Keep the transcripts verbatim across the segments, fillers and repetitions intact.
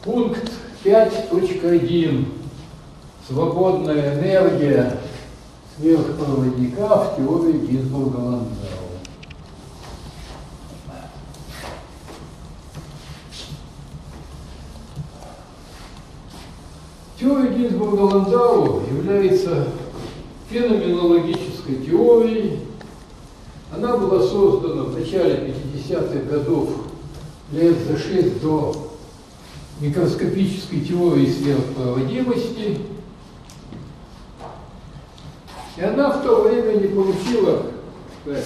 Пункт пять точка один. Свободная энергия сверхпроводника в теории Гинзбурга-Ландау. Теория Гинзбурга-Ландау является феноменологической теорией. Она была создана в начале пятидесятых годов, лет за шесть до микроскопической теории сверхпроводимости. И она в то время не получила, так,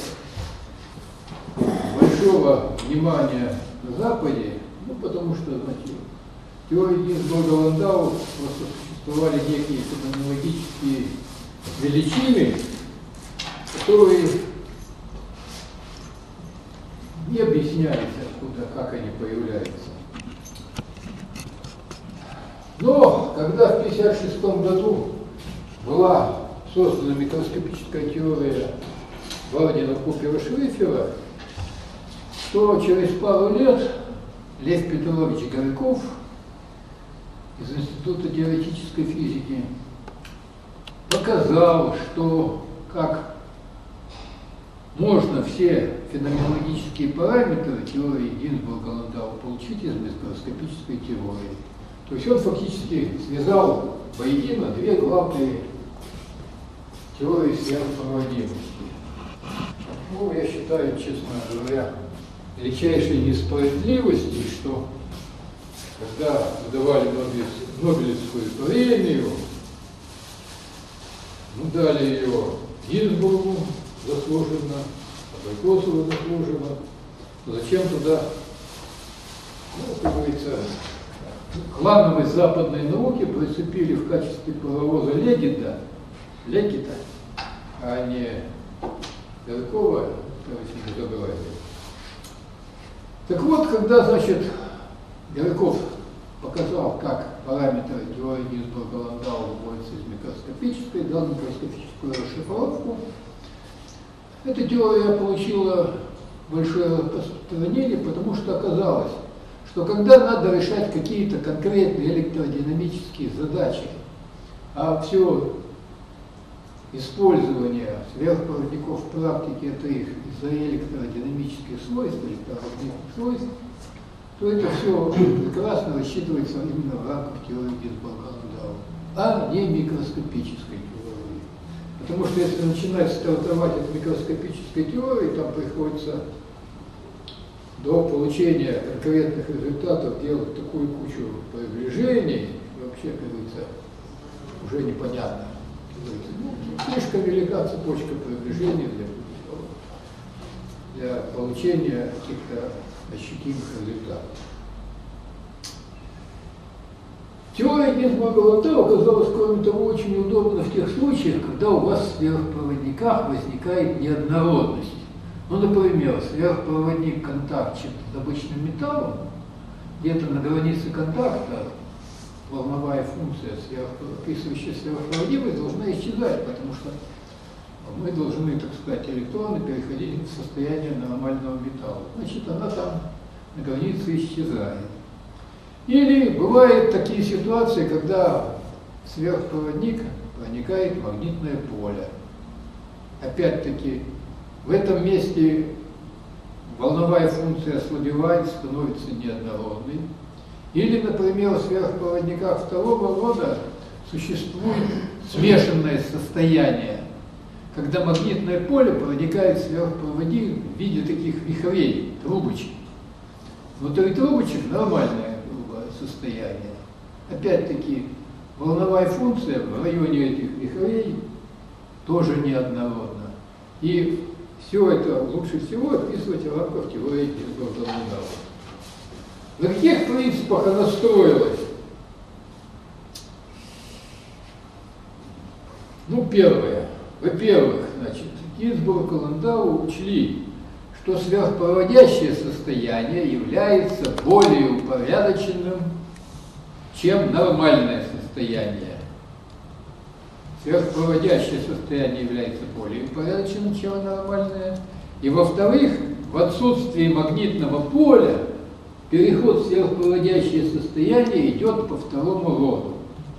большого внимания на Западе, ну, потому что, значит, в теории Гинзбурга-Ландау просто существовали некие феноменологические величины, которые не объяснялись, откуда, как они появляются. Но когда в тысяча девятьсот пятьдесят шестом году была создана микроскопическая теория Вардина-Купера-Шрифера, то через пару лет Лев Петрович Горьков из Института теоретической физики показал, что как можно все феноменологические параметры теории Гинзбурга-Ландау получить из микроскопической теории. То есть он фактически связал воедино две главные теории сверхпроводимости. Ну, я считаю, честно говоря, величайшей несправедливостью, что когда выдавали Нобелевскую премию, ну, дали ее Гинзбургу заслуженно, Абрикосову заслуженно, зачем туда, ну, как говорится, кланам из западной науки прицепили в качестве паровоза Легита, Легита, а не Горькова, короче, не забывайте. Так вот, когда, значит, Горьков показал, как параметры теории Гинзбурга-Ландау выводятся из микроскопической, дал микроскопическую расшифровку, эта теория получила большое распространение, потому что оказалось, что когда надо решать какие-то конкретные электродинамические задачи, а все использование сверхпроводников в практике это их из-за электродинамических свойств, электромагнитных свойств, то это все прекрасно рассчитывается именно в рамках теории Гинзбурга-Ландау, а не микроскопической теории. Потому что если начинать стартовать от микроскопической теории, там приходится до получения конкретных результатов делать такую кучу приближений, вообще, как говорится, уже непонятно. Ну, слишком велика цепочка приближений для, для получения каких-то ощутимых результатов. Теория Гинзбурга-Ландау оказалась, кроме того, очень удобна в тех случаях, когда у вас в сверхпроводниках возникает неоднородность. Ну, например, сверхпроводник контактчик с обычным металлом, где-то на границе контакта волновая функция, описывающая сверхпроводимость, должна исчезать, потому что мы должны, так сказать, электроны переходить в состояние нормального металла. Значит, она там на границе исчезает. Или бывают такие ситуации, когда в сверхпроводник проникает магнитное поле. Опять-таки, в этом месте волновая функция ослабевает, становится неоднородной. Или, например, в сверхпроводниках второго рода существует смешанное состояние, когда магнитное поле проникает в сверхпроводник в виде таких вихрей, трубочек. Внутри трубочек нормальное состояние. Опять-таки, волновая функция в районе этих вихрей тоже неоднородна. И все это лучше всего описывать в рамках теории Гинзбурга-Ландау. На каких принципах она строилась? Ну, первое. Во-первых, значит, Гинзбург и Ландау учли, что сверхпроводящее состояние является более упорядоченным, чем нормальное состояние. Сверхпроводящее состояние является более упорядоченным, чем нормальное. И во-вторых, в отсутствии магнитного поля переход в сверхпроводящее состояние идет по второму роду.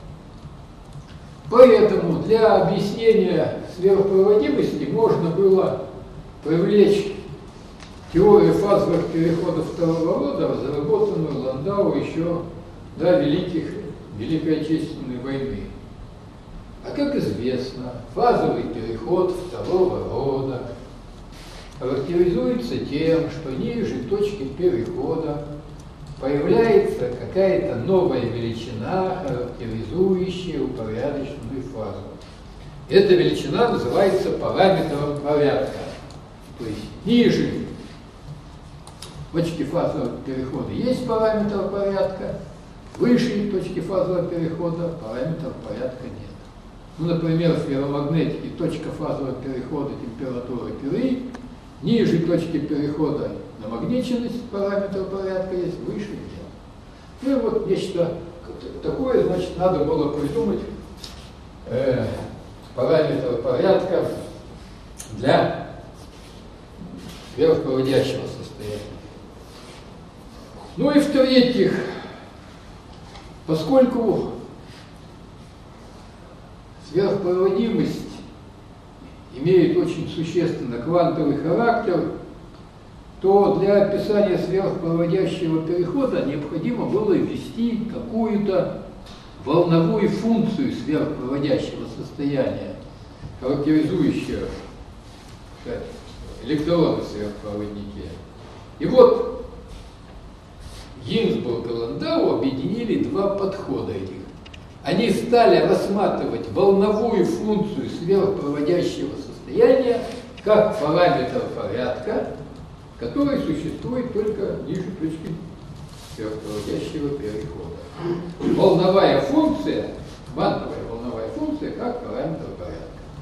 Поэтому для объяснения сверхпроводимости можно было привлечь теорию фазовых переходов второго рода, разработанную Ландау еще до великих, Великой Отечественной войны. А как известно, фазовый переход второго рода характеризуется тем, что ниже точки перехода появляется какая-то новая величина, характеризующая упорядоченную фазу. Эта величина называется параметром порядка. То есть ниже точки фазового перехода есть параметр порядка, выше точки фазового перехода параметра порядка нет. Ну, например, в ферромагнетике точка фазового перехода температура Кюри, ниже точки перехода намагниченность параметра порядка есть, выше нет. Ну и вот нечто такое, значит, надо было придумать э, параметр порядка для сверхпроводящего состояния. Ну и в-третьих, поскольку сверхпроводимость имеет очень существенно квантовый характер, то для описания сверхпроводящего перехода необходимо было ввести какую-то волновую функцию сверхпроводящего состояния, характеризующую электроны в сверхпроводнике. И вот Гинзбург и Ландау объединили два подхода этих. Они стали рассматривать волновую функцию сверхпроводящего состояния как параметр порядка, который существует только ниже точки сверхпроводящего перехода. Волновая функция, квантовая волновая функция, как параметр порядка.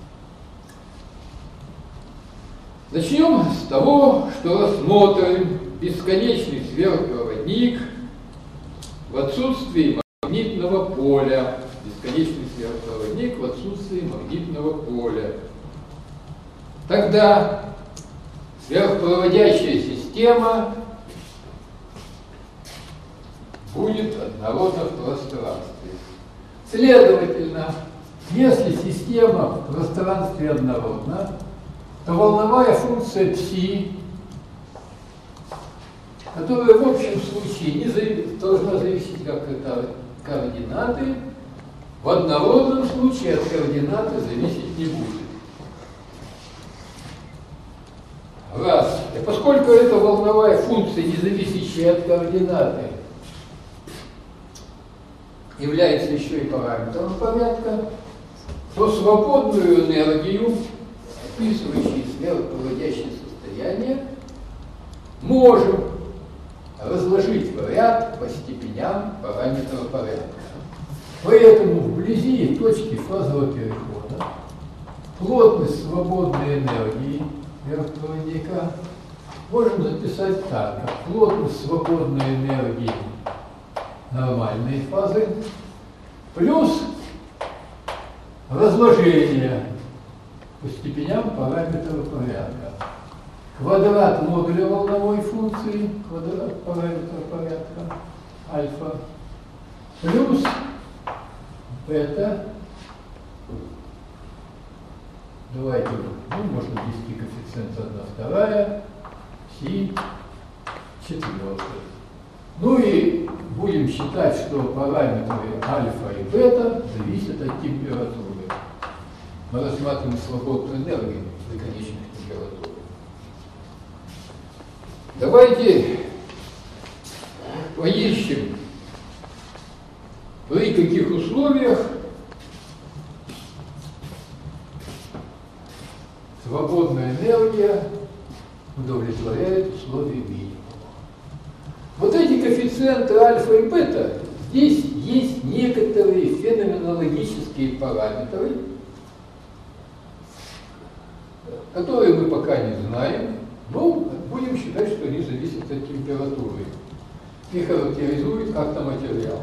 Начнем с того, что рассмотрим бесконечный сверхпроводник в отсутствии магнитного поля. Бесконечный сверхпроводник в отсутствии магнитного поля. Тогда сверхпроводящая система будет однородна в пространстве. Следовательно, если система в пространстве однородна, то волновая функция ψ, которая в общем случае не завис... должна зависеть как от координаты, в однородном случае от координаты зависеть не будет. Раз. И поскольку эта волновая функция, не зависящая от координаты, является еще и параметром порядка, то свободную энергию, описывающую сверхпроводящее состояние, можем разложить в ряд по степеням параметра порядка. Поэтому вблизи точки фазового перехода плотность свободной энергии сверхпроводника можем записать так, как плотность свободной энергии нормальной фазы плюс разложение по степеням параметра порядка. Квадрат модуля волновой функции, квадрат параметра порядка, альфа, плюс бета. Давайте, ну, можно ввести коэффициент одна вторая, си четвертая. Ну и будем считать, что параметры альфа и бета зависят от температуры. Мы рассматриваем свободную энергию при конечных температурах. Давайте поищем, при каких условиях свободная энергия удовлетворяет условия минимума. Вот эти коэффициенты альфа и бета, здесь есть некоторые феноменологические параметры, которые мы пока не знаем, но будем считать, что они зависят от температуры и характеризуют как-то материал.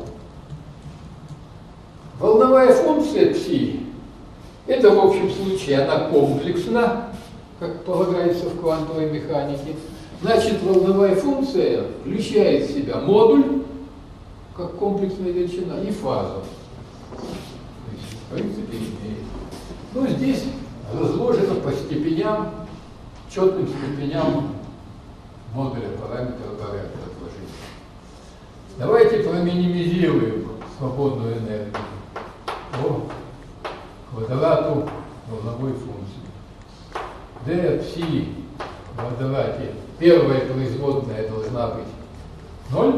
Волновая функция ψ, это в общем случае она комплексна, как полагается в квантовой механике, Значит, волновая функция включает в себя модуль, как комплексная величина, и фазу. То есть, в принципе, имеет. Ну, здесь разложено по степеням, четным степеням модуля параметра порядка отложения. Давайте проминимизируем свободную энергию по квадрату волновой функции. d от psi в квадрате, первая производная должна быть ноль.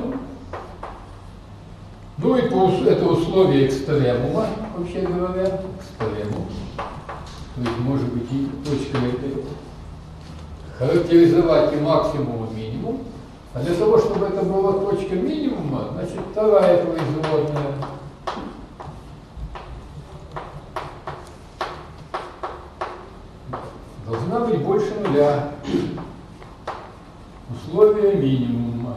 Ну и это условие экстремума, вообще говоря, экстремум. То есть может быть и точка этой характеризовать и максимум, и минимум. А для того, чтобы это была точка минимума, значит вторая производная должна быть больше нуля. Условие минимума.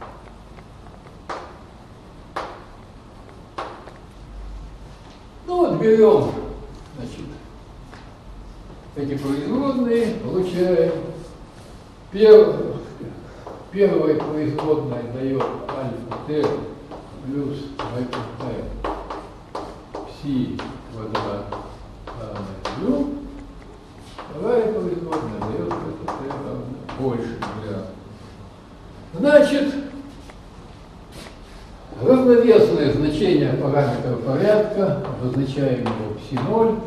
Ну вот берем, значит, эти производные, получаем первое. Первая производная дает альфа t плюс t пси квадрат равно нулю. Вторая производная дает t равно больше нуля. Значит, равновесное значение параметра порядка, обозначаем его пси ноль,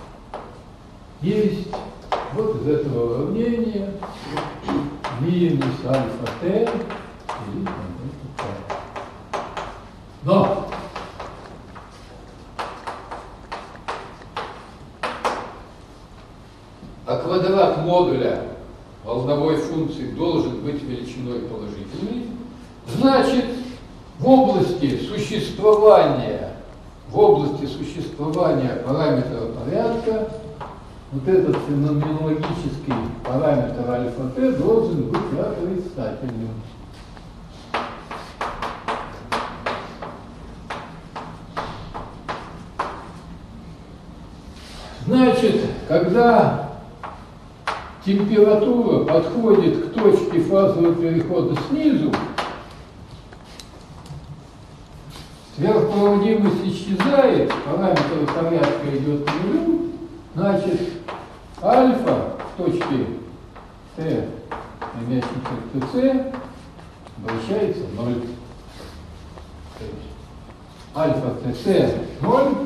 есть вот из этого уравнения минус альфа t или t. Но а квадрат модуля волновой функции должен быть величиной положительной, значит, в области существования, в области существования параметра порядка вот этот феноменологический параметр альфа t должен быть отрицательным. Значит, когда температура подходит к точке фазового перехода снизу, сверхпроводимость исчезает, параметр порядка идет к нулю, значит, альфа в точке t, стремящемся к tc, обращается в ноль. То есть альфа tc ноль.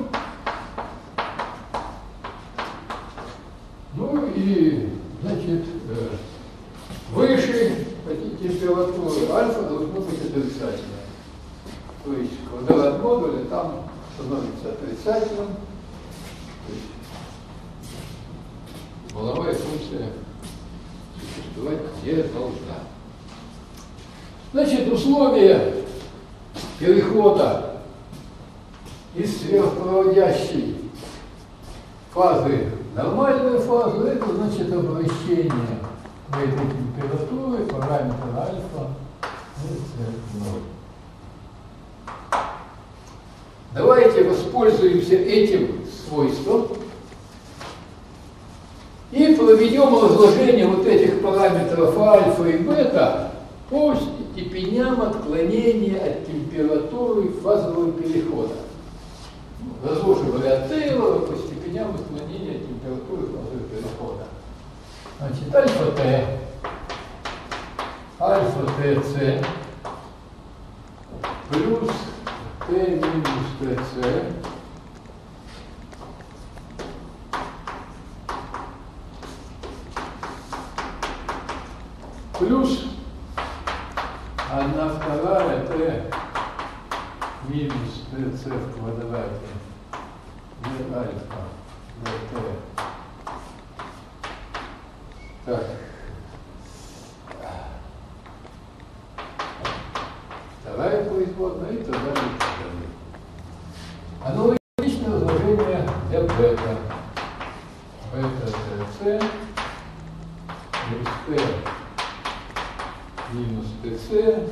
Ну и, значит, выше температуры альфа должно быть отрицательное. То есть квадрат модуля там становится отрицательным. То есть волновая функция существовать не должна. Значит, условия перехода из сверхпроводящей фазы в нормальную фазу, это значит обращение к этой температуре параметра альфа ноль. Давайте воспользуемся этим свойством и проведем разложение вот этих параметров альфа и бета по степеням отклонения от температуры фазового перехода. Разложим вариант Тейлора по степеням отклонения от температуры фазового перехода. Значит, альфа Т, альфа ТЦ плюс Т минус ТЦ плюс одна вторая Т минус ТЦ в квадрате d альфа dt. Так. Вторая производная и так далее. Аналогичное разложение для бета. Бета tc плюс t минус tc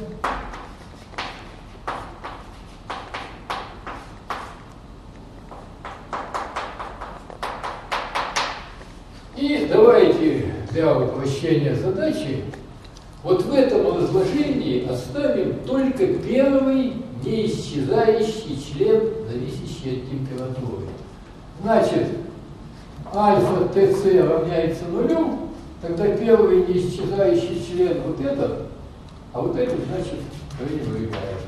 и давайте для упрощения задачи Вот в этом разложении оставим только первый неисчезающий член, зависящий от температуры. Значит, альфа ТС равняется нулю, тогда первый неисчезающий член вот этот, а вот этот, значит, проявляет.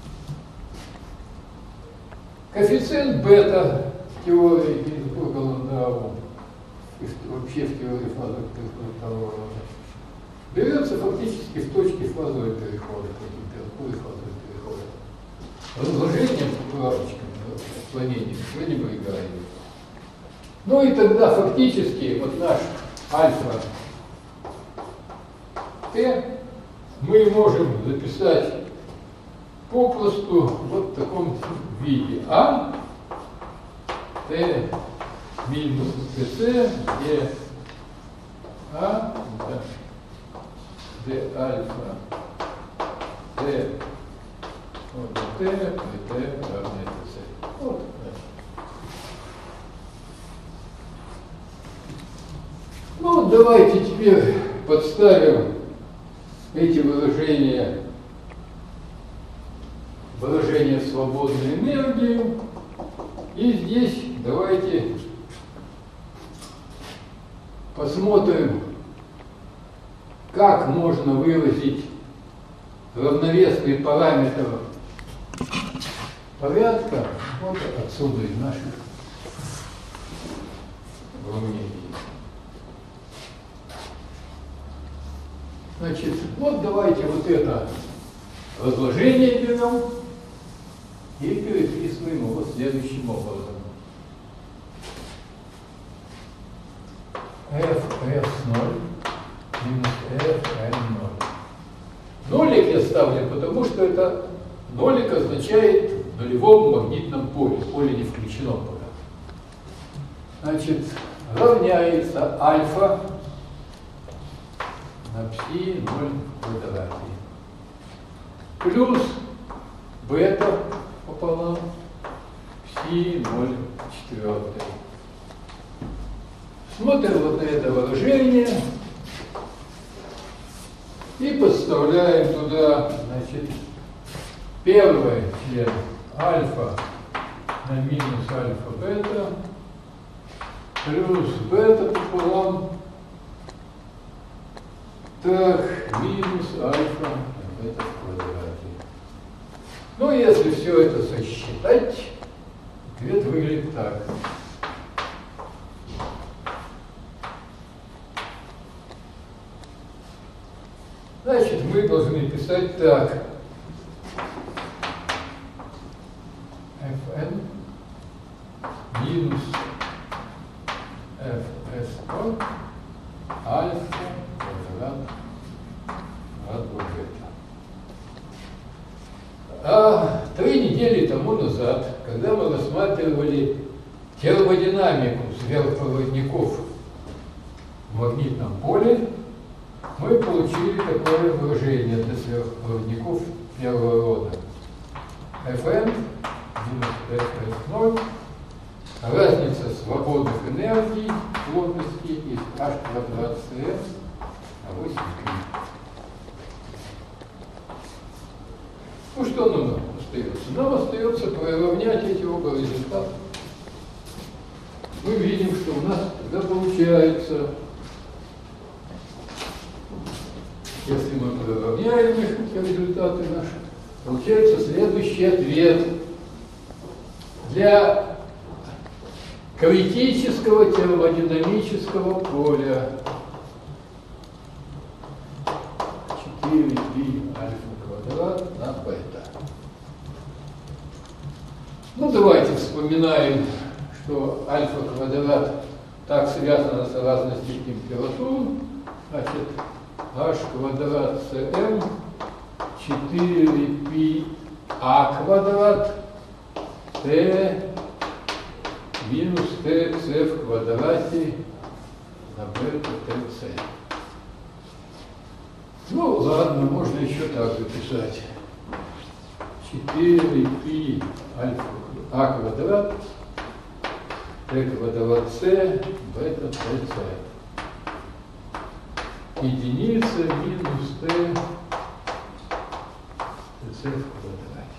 Коэффициент бета в теории Гинзбурга-Ландау, вообще в теории фазовых переходов второго рода, берется фактически в точке фазового перехода, по температуре фазового перехода. Разложением поправочками, отклонением, вы не проиграете. Ну и тогда фактически вот наш альфа Т мы можем записать попросту вот в таком виде. А Т минус ТС, где А, да, Д альфа Т, вот Т, при Т равное ТС. Вот, значит. Ну, давайте теперь подставим эти выражения, выражения свободной энергии. И здесь давайте посмотрим, как можно выразить равновесный параметр порядка вот отсюда из наших уравнений. Значит, вот давайте вот это разложение берем и переписываем его следующим образом. эф эс ноль минус эф эн ноль. Нолик я ставлю, потому что это нолик означает в нулевом магнитном поле. Поле не включено пока. Значит, равняется альфа на пси ноль в квадрате. Плюс бета пополам пси ноль четвертый. Смотрим вот на это выражение и подставляем туда, значит, первый член альфа на минус альфа бета плюс бета пополам, так, минус альфа бета в квадрате. Ну, если все это сосчитать, ответ выглядит так. Значит, мы должны писать так. Fn минус fs альфа квадрат от бета. А три недели тому назад, когда мы рассматривали термодинамику сверхпроводников в магнитном поле, мы получили такое выражение для сверхпроводников первого рода. Fn минус эф эс ноль, разница свободных энергий плотности из h квадрат cm на восемь π. Ну что нам остается? Нам остается приравнять эти оба результата. Мы видим, что у нас тогда получается, если мы приравняем их, эти результаты наши, получается следующий ответ. Для критического термодинамического поля четыре π альфа квадрат на бета. Ну, давайте вспоминаем, что альфа квадрат так связано с разностью температур. Значит, h квадрат cm четыре π а квадрат t минус tc в квадрате на бета tc. Ну ладно, можно еще так записать. четыре π альфа а квадрат t квадрат c бета tc. единица минус t tc в квадрате.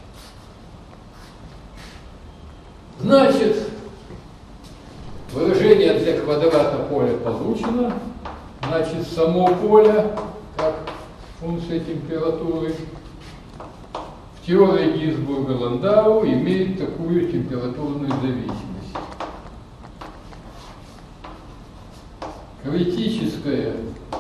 Значит, выражение для квадрата поля получено. Значит, само поле, как функция температуры, в теории Гинзбурга-Ландау имеет такую температурную зависимость. Критическое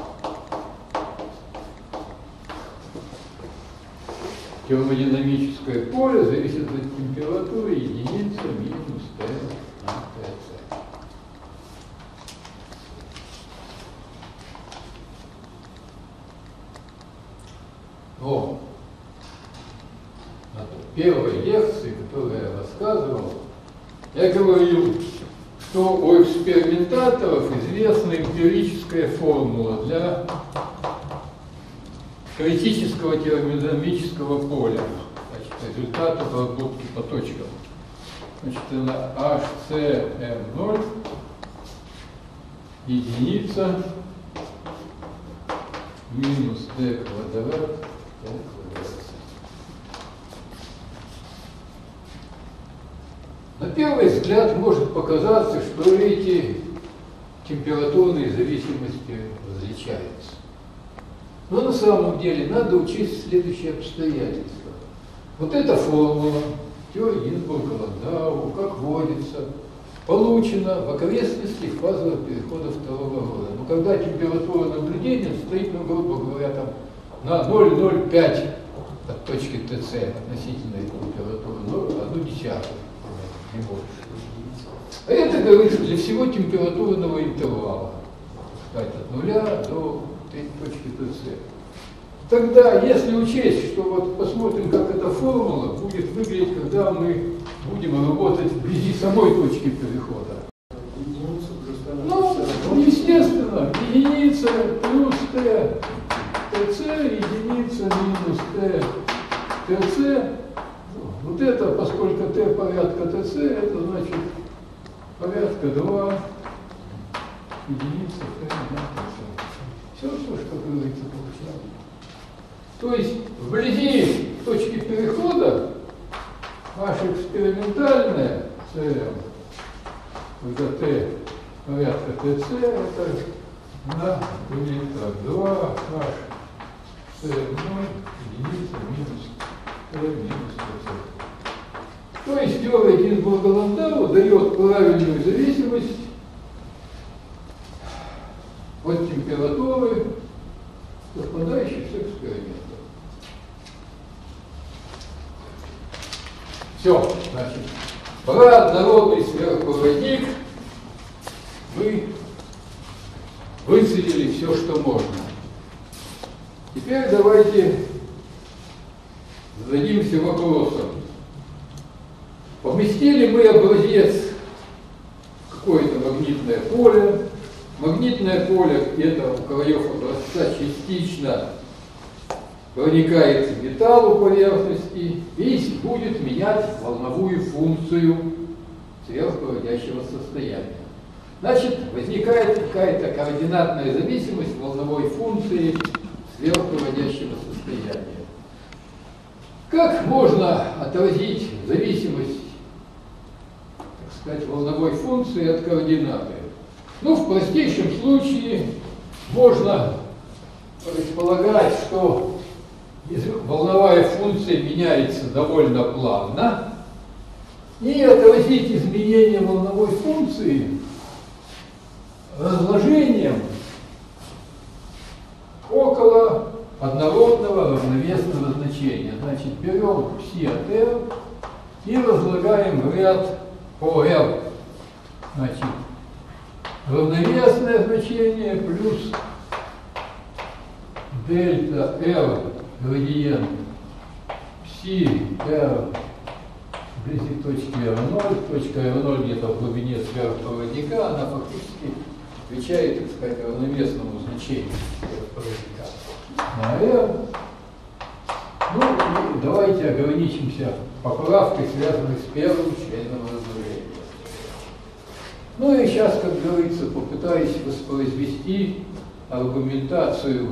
термодинамическое поле зависит от температуры единица минус Т на ТЦ. Но на первой лекции, которую я рассказывал, я говорил, что у экспериментаторов известна эмпирическая формула для критического термодинамического поля. Значит, результат обработки по точкам. Значит, это эйч си эм ноль единица минус d квадрат t квадрат. На первый взгляд может показаться, что эти температурные зависимости различаются. Но на самом деле надо учесть следующие обстоятельства. Вот эта формула теории Гинзбурга-Ландау, как вводится, получена в окрестности фазового перехода второго рода. Но когда температура наблюдения стоит, ну, грубо говоря, там, на ноль целых ноль пять от точки ТЦ относительной температуры, ну, одну десятую, не больше. А это говорится для всего температурного интервала, сказать, от нуля до точки ТЦ. Тогда, если учесть, что вот посмотрим, как эта формула будет выглядеть, когда мы будем работать вблизи самой точки перехода. Ну, естественно, единица плюс t, tc, единица минус t, tc. Вот это, поскольку t порядка tc, это значит порядка два единица t на tc. Все, все, что говорится, получается. То есть вблизи точки перехода наша экспериментальная ЦМ, когда t порядка tc, это на так, два h cm единица минус t минус tc. То есть теория Гинзбурга-Ландау дает правильную зависимость от температуры, совпадающей с экспериментом. Все, значит, про однородный сверхпроводник мы выцелили все, что можно. Теперь давайте зададимся вопросом. Поместили мы образец в какое-то магнитное поле. Магнитное поле где-то у краев образца частично проникает в металл у поверхности и будет менять волновую функцию сверхпроводящего состояния. Значит, возникает какая-то координатная зависимость волновой функции сверхпроводящего состояния. Как можно отразить зависимость, так сказать, волновой функции от координаты? Ну, в простейшем случае можно предполагать, что волновая функция меняется довольно плавно, и отразить изменение волновой функции разложением около однородного равновесного значения. Значит, берем пси от r и разлагаем в ряд по r. Значит, равновесное значение плюс дельта r градиент пси r вблизи точки эр ноль. Точка эр ноль где-то в глубине сверхпроводника, она фактически отвечает, так сказать, равновесному значению сверхпроводника на r. Ну, давайте ограничимся поправкой, связанной с первым членом разложения. Ну и сейчас, как говорится, попытаюсь воспроизвести аргументацию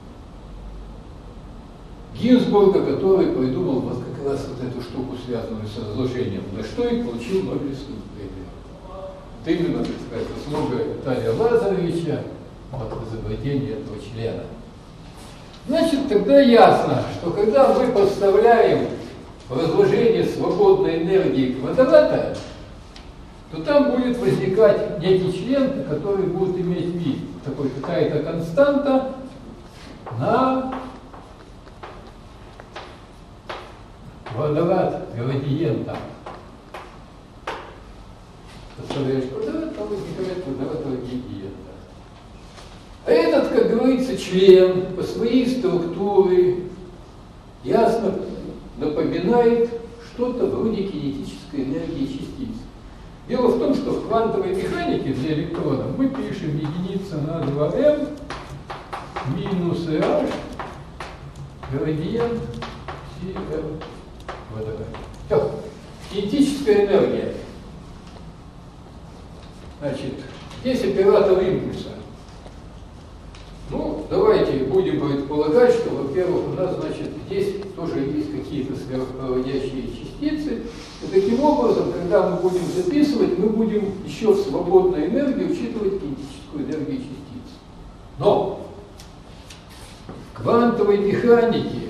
Гинзбурга, который придумал вот как раз вот эту штуку, связанную с разложением, за что и получил Нобелевскую премию. Вот именно, так сказать, заслуга Виталия Лазаревича от изобретения этого члена. Значит, тогда ясно, что когда мы подставляем разложение свободной энергии квадрата, то там будет возникать некий член, который будет иметь вид такой, какая-то константа на квадрат градиента. Подставляешь квадрат, там возникает квадрат градиента. А этот, как говорится, член по своей структуре ясно напоминает что-то вроде кинетической энергии частиц. Дело в том, что в квантовой механике для электронов мы пишем единица на два эм минус h градиент Cm квадрат. Все. Кинетическая энергия. Значит, здесь оператор импульса. Ну, давайте будем предполагать, что, во-первых, у нас, значит, здесь тоже есть какие-то сверхпроводящие частицы. И таким образом, когда мы будем записывать, мы будем еще в свободной энергии учитывать кинетическую энергию частиц. Но в квантовой механике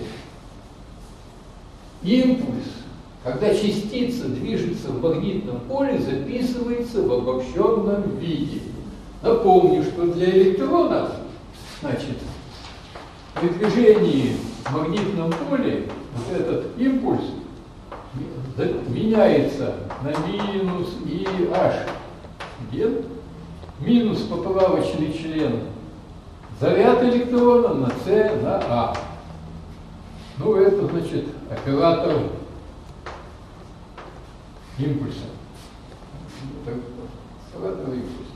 импульс, когда частица движется в магнитном поле, записывается в обобщенном виде. Напомню, что для электрона, значит, при движении в магнитном поле вот этот импульс меняется на минус и h, где минус поправочный член заряд электрона на c на a. Ну, это, значит, оператор импульса. Оператор импульса.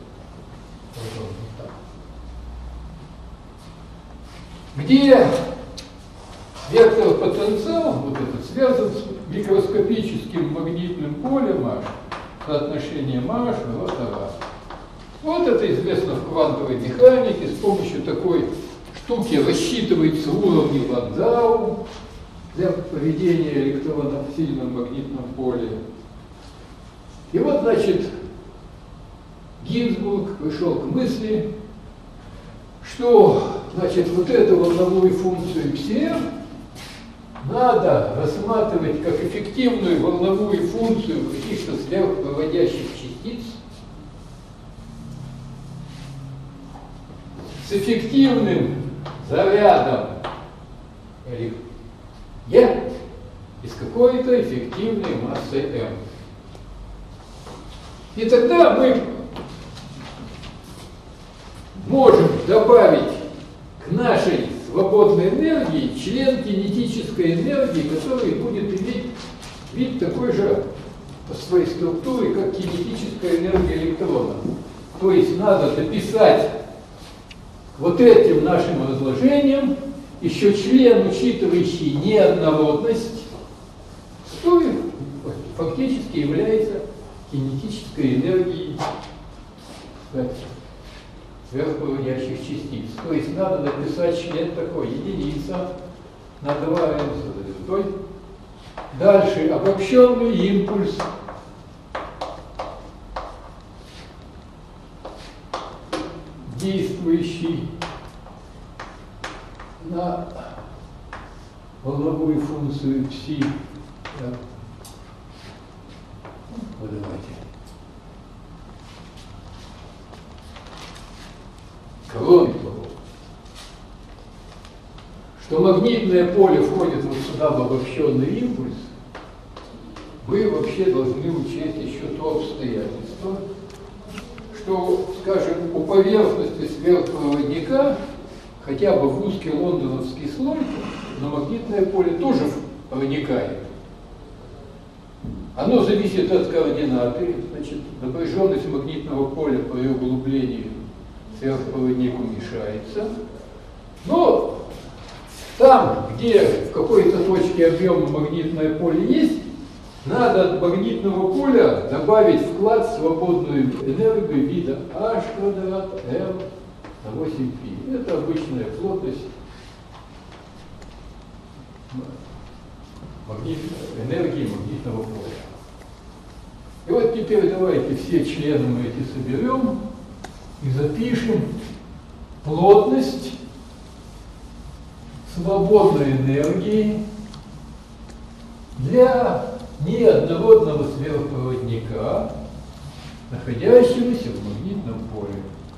Где вектор потенциал, вот этот, связан с микроскопическим магнитным полем H, соотношением H, вот раз. Вот это известно в квантовой механике, с помощью такой штуки рассчитывается уровни Ландау для поведения электрона в сильном магнитном поле. И вот, значит, Гинзбург пришел к мысли, что, значит, вот эту волновую функцию Cm надо рассматривать как эффективную волновую функцию каких-то сверхпроводящих частиц с эффективным зарядом E и с какой-то эффективной массой m. И тогда мы можем добавить к нашей свободной энергии член кинетической энергии, который будет иметь вид такой же по своей структуре, как кинетическая энергия электрона. То есть надо дописать вот этим нашим разложением еще член, учитывающий неоднородность, что фактически является кинетической энергией сверхпроводящих частиц. То есть надо написать член такой, единица на два эм с звездой. Дальше обобщенный импульс. Действующий на волновую функцию пси. Так. Вот давайте. Кроме того, что магнитное поле входит вот сюда в обобщенный импульс, вы вообще должны учесть еще то обстоятельство, что, скажем, у поверхности сверхпроводника, хотя бы в узкий лондоновский слой, но магнитное поле тоже проникает. Оно зависит от координаты, значит, напряженность магнитного поля при углублении сверхпроводнику мешается. Но там, где в какой-то точке объема магнитное поле есть, надо от магнитного поля добавить вклад в свободную энергию вида h квадрат m на восемь пи. Это обычная плотность магнит, энергии магнитного поля. И вот теперь давайте все члены мы эти соберем и запишем плотность свободной энергии для неоднородного сверхпроводника, находящегося в магнитном поле.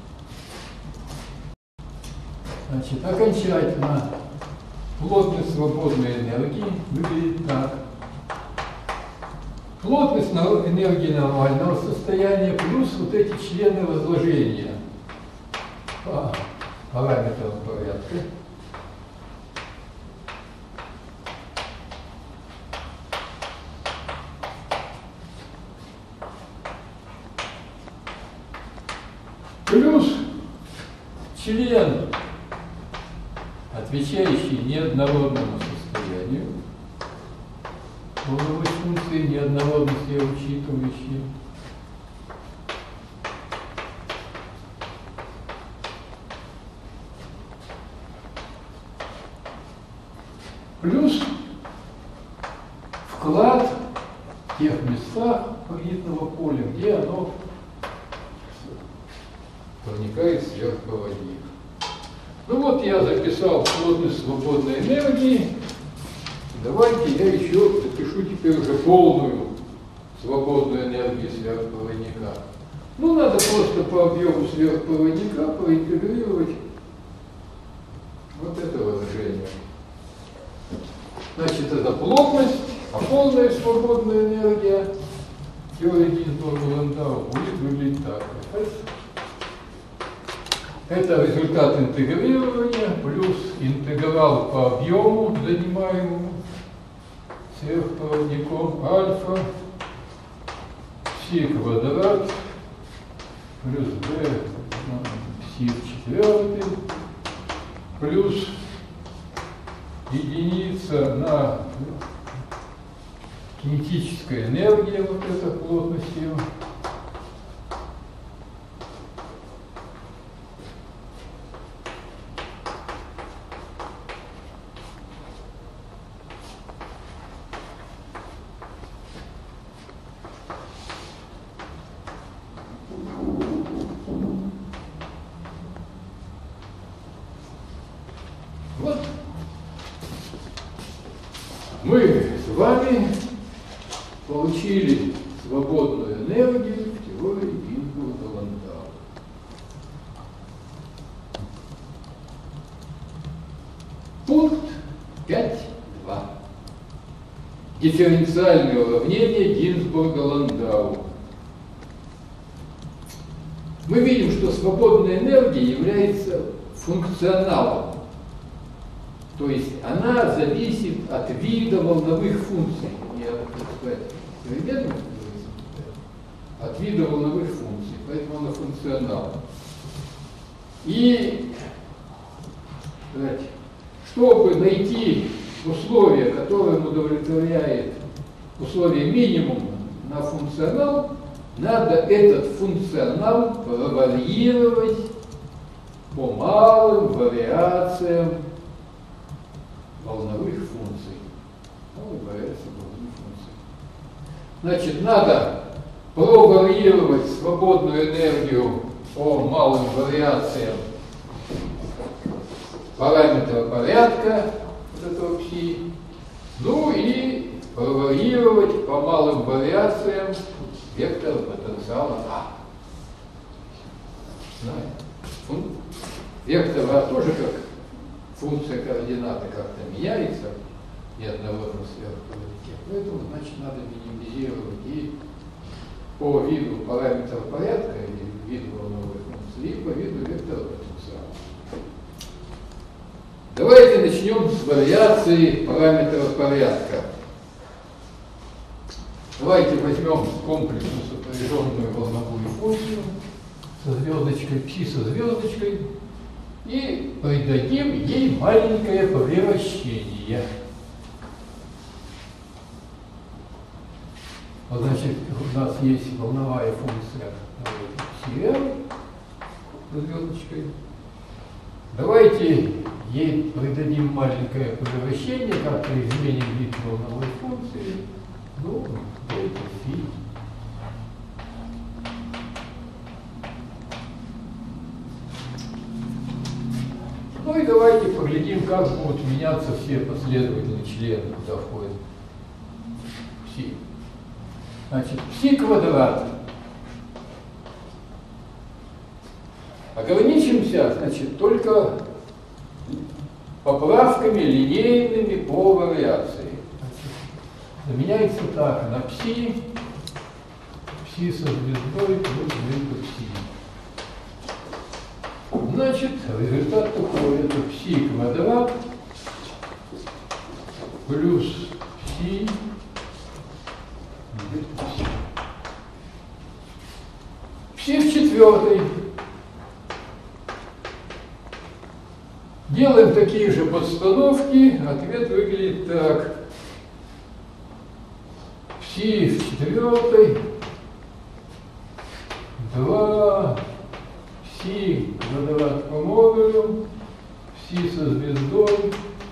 Значит, окончательно плотность свободной энергии выглядит так. Плотность энергии нормального состояния плюс вот эти члены разложения по параметрам порядка. Плюс член, отвечающий неоднородному состоянию, волновой функции неоднородности учитывающие. Плюс вклад в тех местах магнитного поля, где оно проникает в сверхпроводник. Ну вот я записал плотность свободной энергии. Давайте я еще запишу теперь уже полную свободную энергию сверхпроводника. Ну, надо просто по объему сверхпроводника проинтегрировать вот это выражение. Значит, это плотность, а полная свободная энергия теории Гинзбурга-Ландау будет выглядеть так. Это результат интегрирования плюс интеграл по объему, занимаемому сверхпроводником альфа пси квадрат плюс b пси в четвертый плюс единица на кинетическая энергия, вот эта плотность ее. Мы с вами получили свободную энергию в теории Гинзбурга-Ландау. Пункт пять точка два. Дифференциальное уравнение Гинзбурга-Ландау. Мы видим, что свободная энергия является функционалом. То есть она зависит от вида волновых функций. Я так сказать, современный, от вида волновых функций, поэтому она функционал. И сказать, чтобы найти условия, которые удовлетворяет условия минимума на функционал, надо этот функционал проварьировать по малым вариациям волновых функций. Ну, вариация волновых функций. Значит, надо проварьировать свободную энергию по малым вариациям параметра порядка вот этого пси, ну и проварьировать по малым вариациям вектор потенциала А. Знаете? Вектор А тоже как функция координаты как-то меняется неоднородно в сверхпроводнике. Поэтому, значит, надо минимизировать и по виду параметра порядка или виду волновой функции, и по виду вектора потенциала. Давайте начнем с вариации параметра порядка. Давайте возьмем комплексно сопряженную волновую функцию со звездочкой пси со звездочкой и придадим ей маленькое превращение. Вот, значит, у нас есть волновая функция пси эр со звездочкой. давайте ей придадим маленькое превращение, как при измене вид волновой функции. Ну, дельта фи. Ну и давайте поглядим, как будут меняться все последовательные члены, куда входит пси. Значит, пси квадрат. Ограничимся, значит, только поправками линейными по вариации. Значит, заменяется так на пси, пси со звездой плюс дельта пси. Значит, результат такой, это пси квадрат плюс пси дельта пси. Пси в четвертой. Делаем такие же подстановки, ответ выглядит так. Пси в четвертой, два, пси квадрат по модулю, пси со звездой,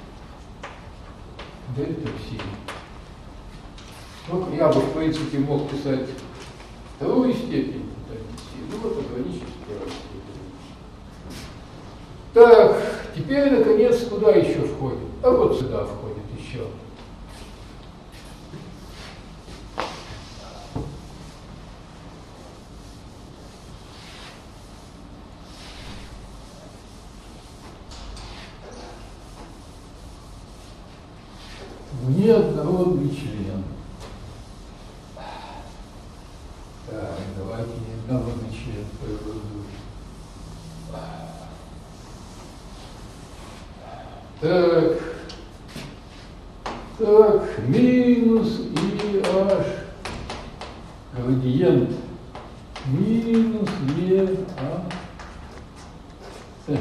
дельта пси. Только я бы, в принципе, мог писать вторую степень, ну вот ограничить вторую степень. Так, теперь, наконец, куда еще входит? А вот сюда входит еще. Неоднородный член. Так, давайте неоднородный член произведу. Так, так, минус и h градиент минус e а c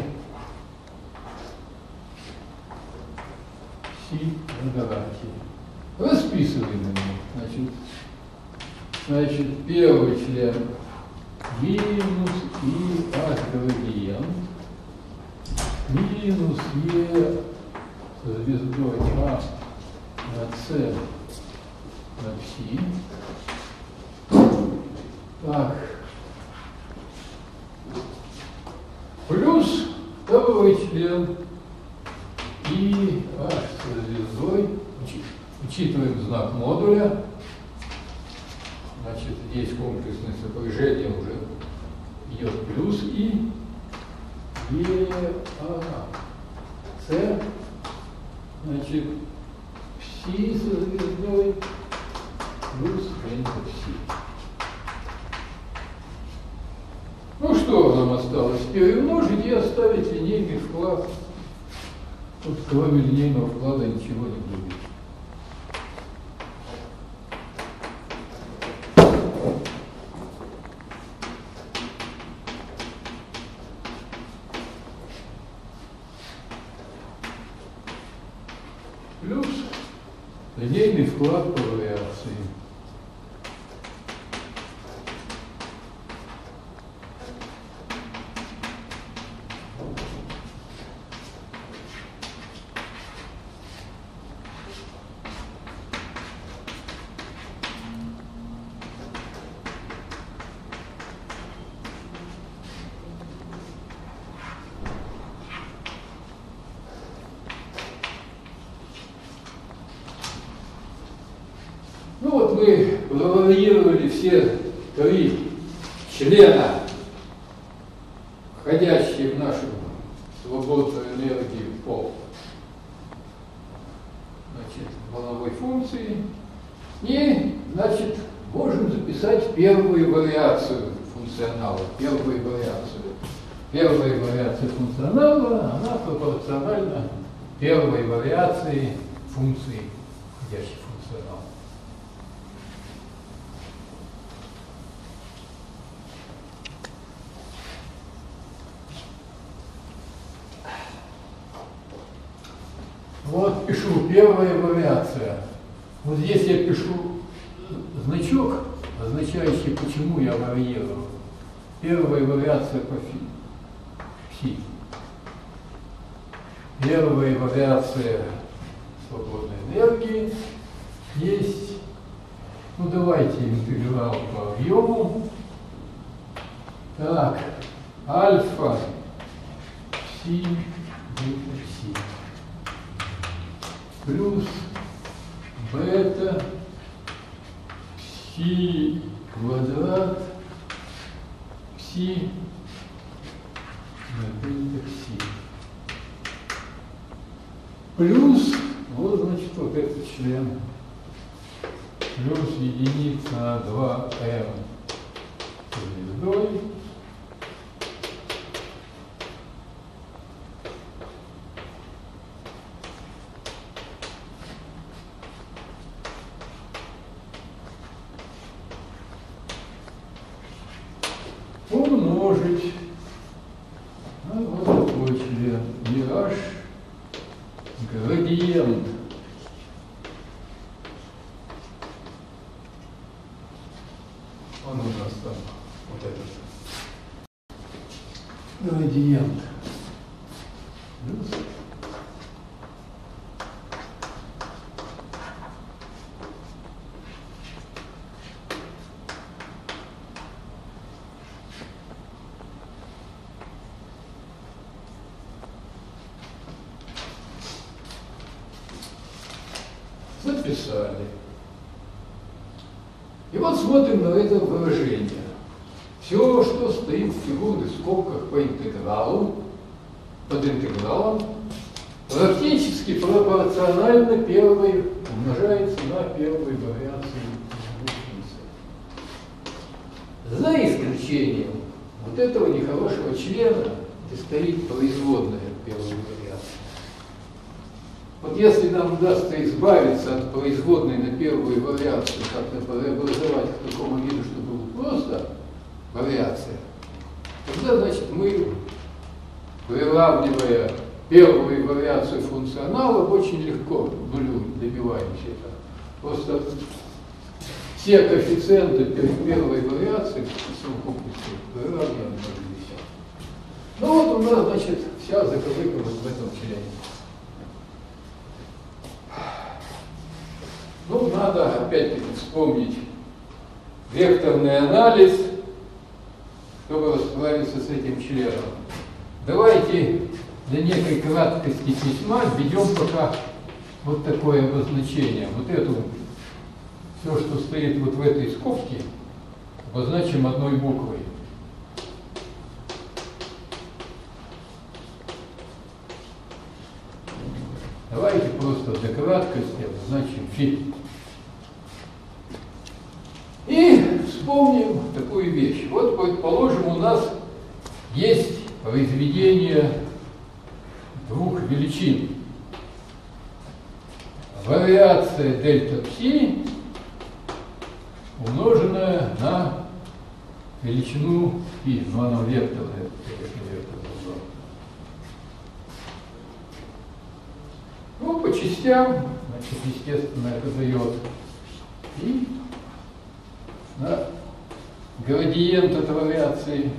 си квадрате. Расписываем его. Значит, значит, первый член минус и h градиент минус e со звездой а на c на пси. Так. Плюс второй член и h со звездой. Учитываем знак модуля. Значит, здесь комплексное сопряжение уже идет плюс и e а c. Значит, пси со звездой плюс дельта пси. Ну что нам осталось? Перемножить и оставить линейный вклад. Тут кроме линейного вклада ничего не будет. Плюс линейный вклад по вариации. Ну вот мы проварьировали все три члена, входящие в нашу свободную энергию по, значит, волновой функции. И, значит, можем записать первую вариацию функционала. Первую вариацию. Первая вариация функционала, она пропорциональна первой вариации функции входящей функционала. Вот пишу первая вариация. Вот здесь я пишу значок, означающий, почему я варьирую. Первая вариация по фи. первая вариация свободной энергии есть, ну давайте интеграл по объему. Так, альфа пси дельта пси плюс бета пси квадрат пси на дельта пси плюс, вот значит вот этот член, плюс единица на два эм звездой умножить на вот такой член EH градиент он у нас там вот этот градиент плюс записали. И вот смотрим на это выражение. Все, что стоит в фигурных скобках по интегралу, под интегралом, практически пропорционально первой умножается на первой вариации функции. За исключением вот этого нехорошего члена, где стоит производная первой вариации. Вот если нам удастся избавиться от производной на первую вариацию, как-то преобразовать к такому виду, чтобы была просто вариация, тогда, значит, мы, приравнивая первую вариацию функционалов, очень легко к нулю добиваемся. Это просто все коэффициенты первой вариации в совокупности приравниваем на пятьдесят. Ну вот у нас, значит, вся заковыка вот в этом члене. Ну, надо опять-таки вспомнить векторный анализ, чтобы расправиться с этим членом. Давайте для некой краткости письма введем пока вот такое обозначение. Вот эту, все, что стоит вот в этой скобке, обозначим одной буквой. Давайте просто для краткости обозначим фи. И вспомним такую вещь. Вот, предположим, у нас есть произведение двух величин. Вариация дельта пси, умноженная на величину фи. Но она векторная, конечно, векторная. Ну, по частям, значит, естественно, это дает фи. Да? Градиент от вариации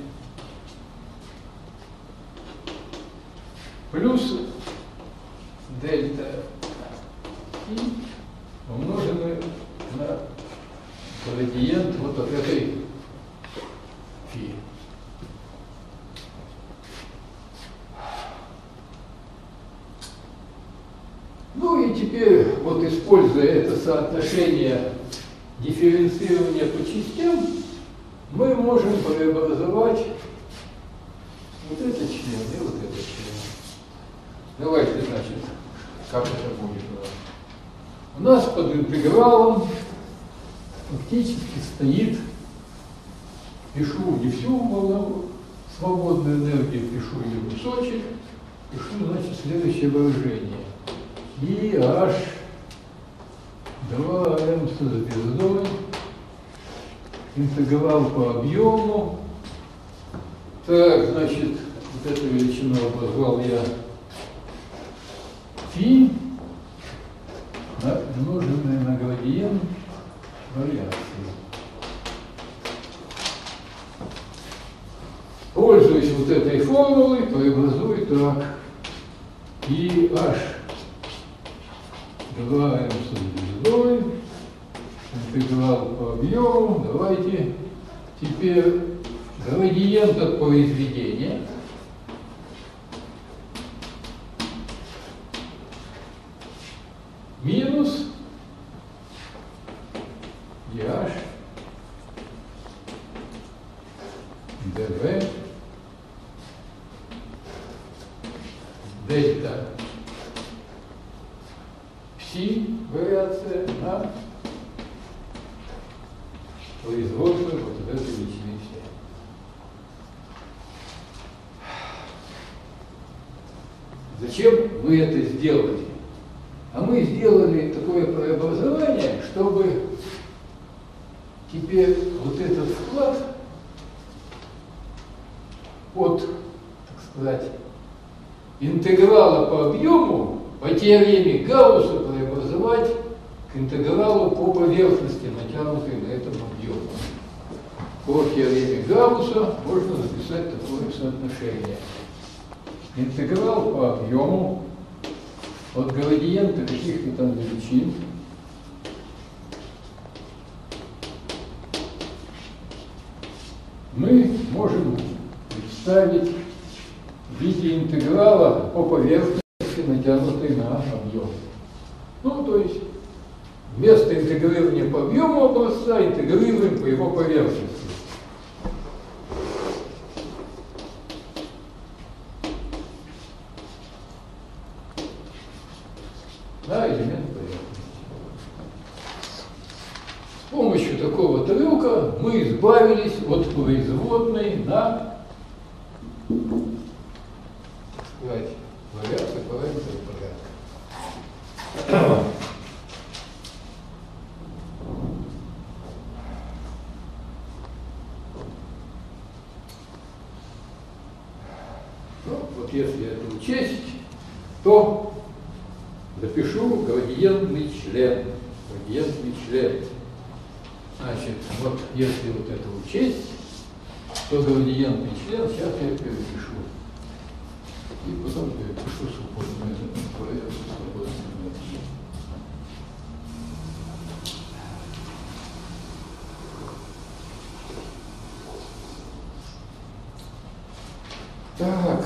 плюс дельта и умноженный на градиент вот от этой фи. Ну и теперь, вот используя это соотношение дифференцирования по частям, мы можем преобразовать вот этот член и вот этот член. Давайте, значит, как это будет у нас. У нас под интегралом фактически стоит, пишу не всю волну, свободную энергию, пишу ее кусочек, пишу, значит, следующее выражение. И аж два эм со звездой, интеграл по объему. Так, значит, вот эту величину обозвал я фи, умноженное на градиент вариации. Пользуясь вот этой формулой, преобразую так. и аш два эм с звездой, интеграл по объему. Давайте теперь градиент от произведения. Минус dh dv дельта пси вариация на производную вот этой величины все. Зачем мы это сделали? А мы сделали такое преобразование, чтобы теперь вот этот вклад от, так сказать, интеграла по объему по теореме Гаусса преобразовать к интегралу по поверхности, натянутой на этом объеме. По теореме Гаусса можно записать такое соотношение. Интеграл по объему от градиента каких-то там величин мы можем представить в виде интеграла по поверхности, натянутой на объем. Ну, то есть вместо интегрирования по объему образца интегрируем по его поверхности. Да, элемент поверхности. С помощью такого трюка мы избавились от производной на, так сказать, вариации параметров порядка. Ну, вот если это учесть, то запишу градиентный член. Градиентный член. Значит, вот если вот это учесть, то градиентный член, сейчас я перепишу. И потом перепишу свободную поверхность, свободную метод. Так.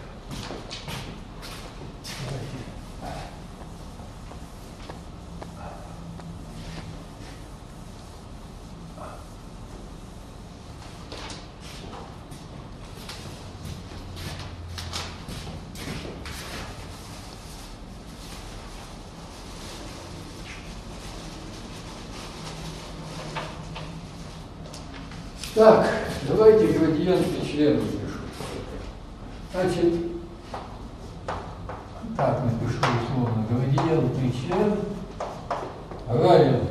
Так, давайте градиентный член напишу. Значит, так напишу условно. Градиентный член равен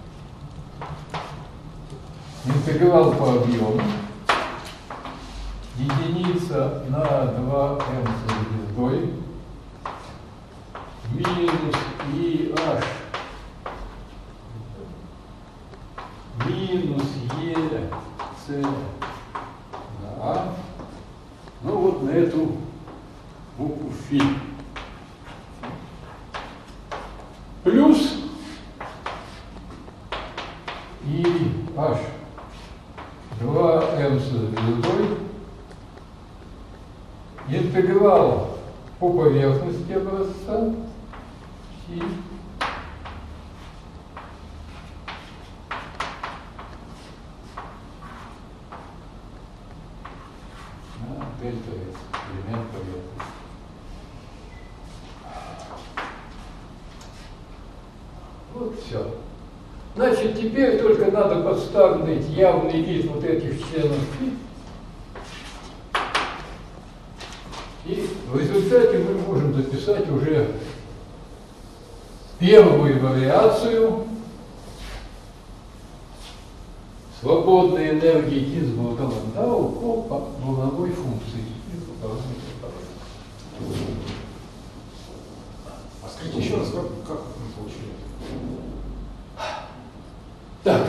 интеграл по объему единица на два эм с звездой минус ИH минус Е С на А, ну вот на эту букву Фи. Плюс И H два эм с звездой интеграл по поверхности образца Фи дельта S, элемент поверхности. Вот все. Значит, теперь только надо подставить явный вид вот этих членов фи. И в результате мы можем записать уже первую вариацию свободной энергии Гинзбурга-Ландау по волновой функции. А скажите еще раз, как, как мы получили? Так.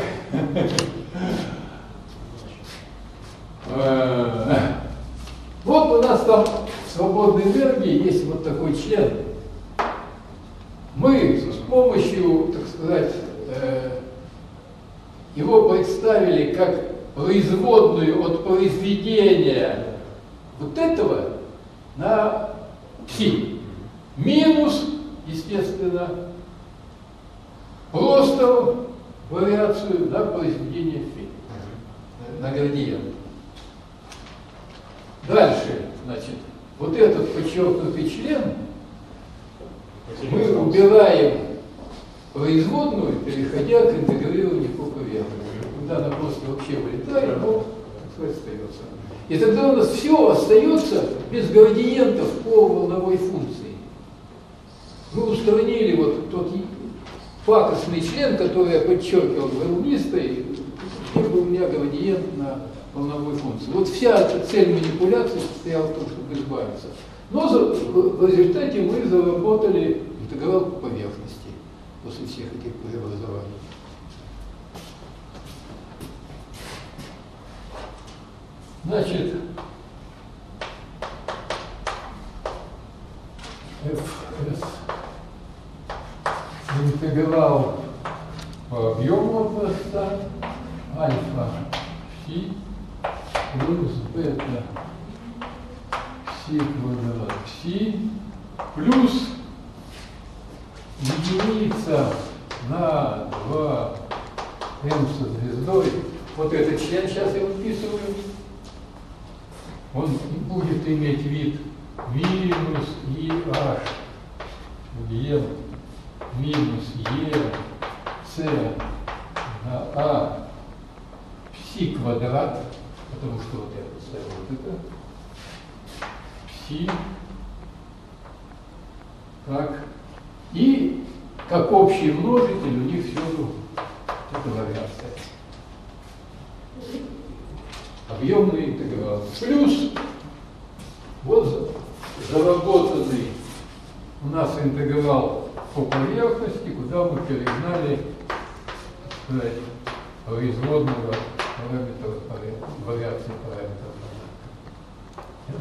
Вот у нас там свободная свободной энергии есть вот такой член. Мы с помощью, так сказать, э, его представили как производную от произведения вот этого на пси. Минус, естественно, просто вариацию на произведение фи, на градиент. Дальше, значит, вот этот подчеркнутый член мы убираем производную, переходя к интегрированию по поверхности. Когда она просто вообще вылетает, но, так сказать, остается. И тогда у нас все остается без градиентов по волновой функции. Мы устранили вот тот пакостный член, который я подчеркивал волнистой, где был у меня градиент на волновой функции. Вот вся эта цель манипуляции состояла в том, чтобы избавиться. Но за, в, в результате мы заработали интеграл по поверхности после всех этих преобразований. Значит, эф эс интеграл по объему просто альфа пси плюс бета пси квадрат пси плюс единица на два м со звездой. Вот этот член сейчас я выписываю. Он будет иметь вид минус и h, е минус е, с на а пси квадрат, потому что вот я поставил вот это, пси, так, и как общий множитель у них всюду это вариация. Объемный интеграл. Плюс вот заработанный у нас интеграл по поверхности, куда мы перегнали, так сказать, производного параметра, вариации параметров. Yes.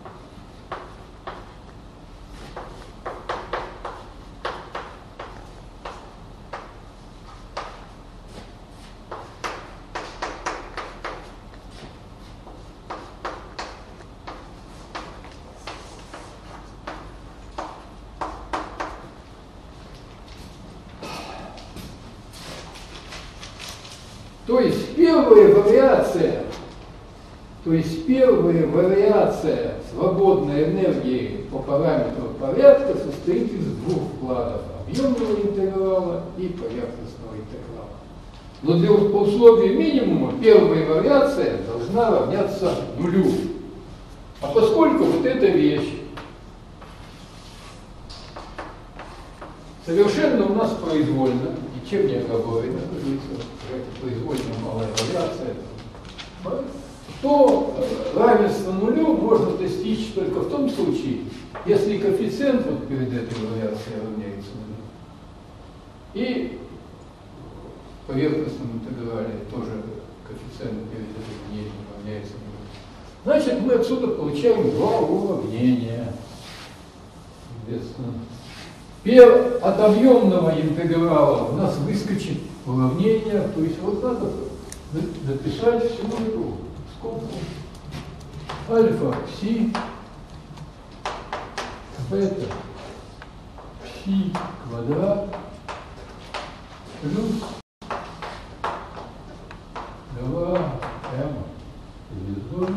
То есть первая вариация, то есть первая вариация свободной энергии по параметру порядка состоит из двух вкладов: объемного интеграла и поверхностного интеграла. Но для условия минимума первая вариация должна равняться нулю. А поскольку вот эта вещь совершенно у нас произвольна, чем не оговорено, произвольная малая вариация, то равенство нулю можно достичь только в том случае, если коэффициент вот перед этой вариацией равняется нулю. И в поверхностном интеграле тоже коэффициент перед этой уравнением равняется нулю. Значит, мы отсюда получаем два уравнения. От объемного интеграла у нас выскочит уравнение, то есть вот надо написать всю эту скобку альфа пси бета пси квадрат плюс два м звездой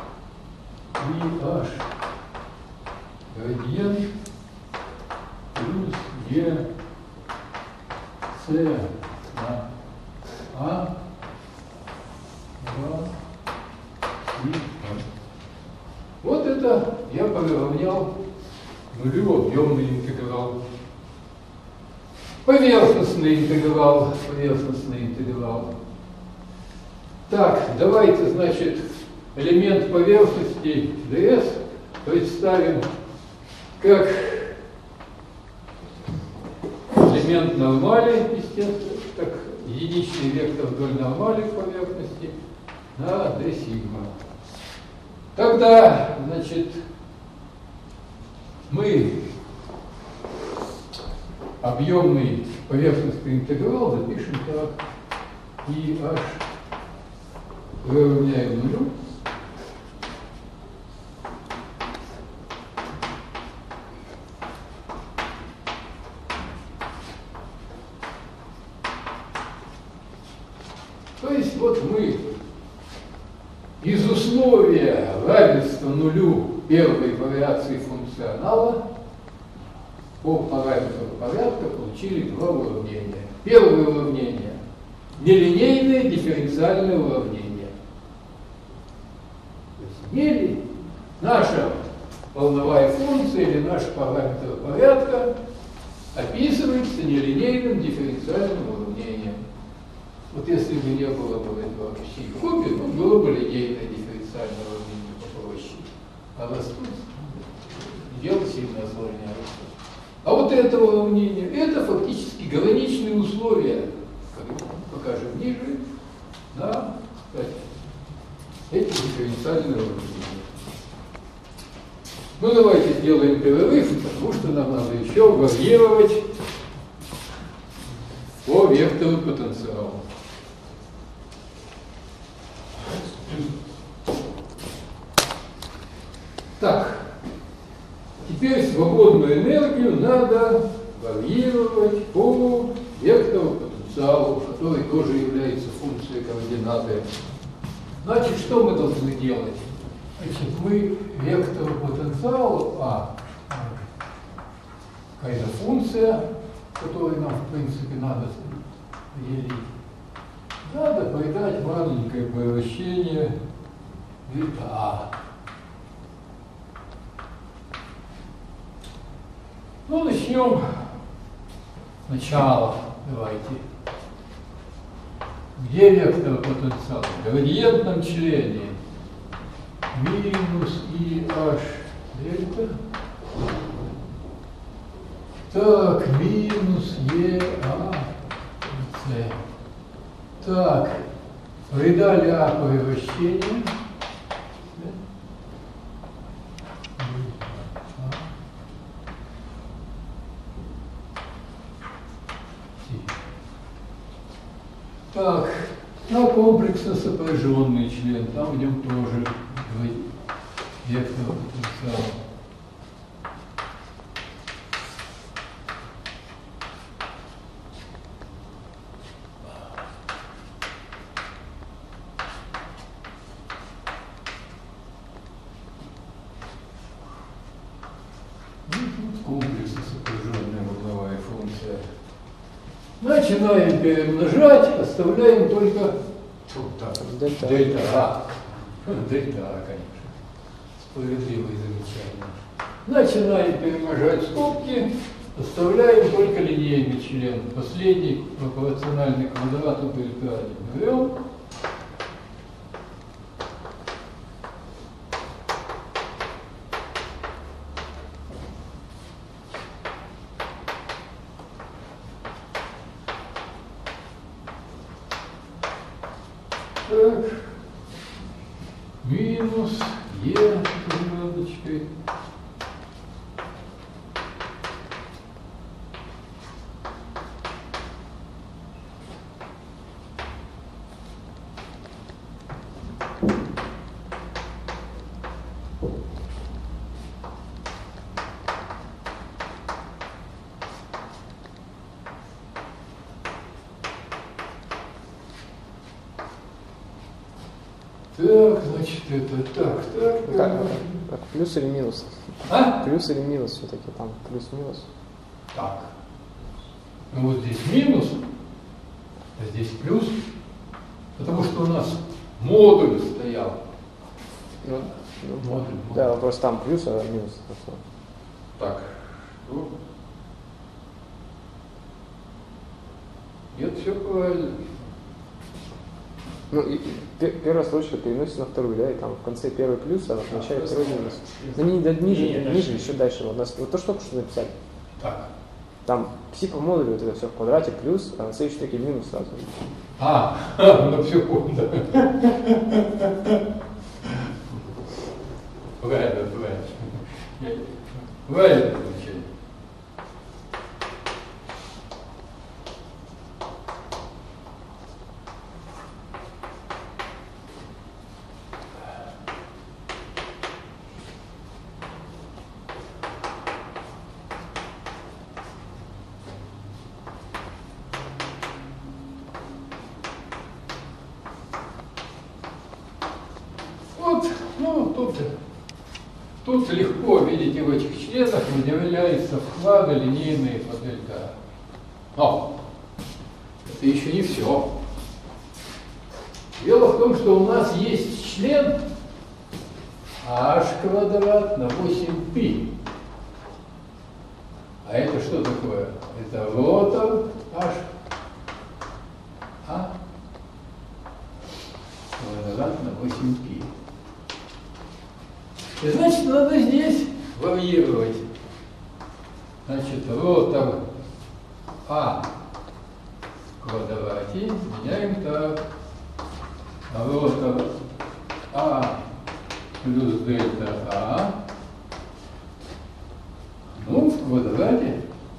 и h градиент плюс е с на а два и вот это я приравнял нулю объемный интеграл. Поверхностный интеграл, поверхностный интеграл. Так, давайте, значит, элемент поверхности ds представим как элемент нормали, естественно, как единичный вектор вдоль нормали поверхности на d сигма. Тогда, значит, мы объемный поверхностный интеграл запишем так. И h выровняем нулю. То есть вот мы из условия равенства нулю первой вариации функционала по параметру порядка получили два уравнения. Первое уравнение – нелинейное дифференциальное уравнение. То есть не наша волновая функция или наш параметр порядка описывается нелинейным дифференциальным уравнением. Вот если бы не было бы этого пси-группы, ну, было бы линейное дифференциальное уравнение попроще. А раз тут дело сильно осложняется. А вот это уравнение, это фактически граничные условия, как покажем ниже, да, эти дифференциальные уравнения. Ну, давайте сделаем перерыв, потому что нам надо еще варьировать по вектору потенциала. Так, теперь свободную энергию надо варьировать по вектору потенциалу, который тоже является функцией координаты. Значит, что мы должны делать? Значит, мы вектору потенциалу, а, какая-то функция, которую нам, в принципе, надо делить, надо придать маленькое превращение века А. Ну, начнем сначала. Давайте. Где вектор потенциала? В градиентном члене. Минус и h дельта. Так, минус e а c. Так, придали а превращение. Так, на комплексно сопряженный член, там в нем тоже вектор потенциала. Комплексно сопряженная угловая функция. Начинаем перемножать, оставляем только дельта, дельта А. Дельта А, конечно. Справедливое замечание. Начинаем перемножать скобки, оставляем только линейный член. Последний пропорциональный квадрату дельта А не берем. Так, минус Е звездочкой. Так, значит, это так, так. Как, как, как плюс или минус? А? Плюс или минус все-таки там? Плюс-минус. Так. Ну вот здесь минус, а здесь плюс, потому что у нас модуль стоял. Ну, ну, Модуль. да, вопрос там плюс, а минус. Так. Ну. Нет, все правильно. Ну, и, и, первая строчка переносится на вторую, да, и там в конце первый плюс, а в начале второй минус. Ну, не, да, ниже, не, ниже, ниже, еще дальше. Вот, нас, вот то, что только что написали. Так. Там пси по модулю, вот это все в квадрате плюс, а на следующей строке минус сразу. А, ну все понял. Правильно, правильно. Правильное значение. Вот, ну, тут, тут легко, видите, в этих членах выделяются вклады линейные по дельта. Но это еще не все. Дело в том, что у нас есть член h квадрат на восемь пи. А это что такое? Это ротор h а квадрат на восемь пи. И значит, надо здесь варьировать. Значит, ротор А в квадрате меняем так. Ротор А плюс дельта А, ну, в квадрате.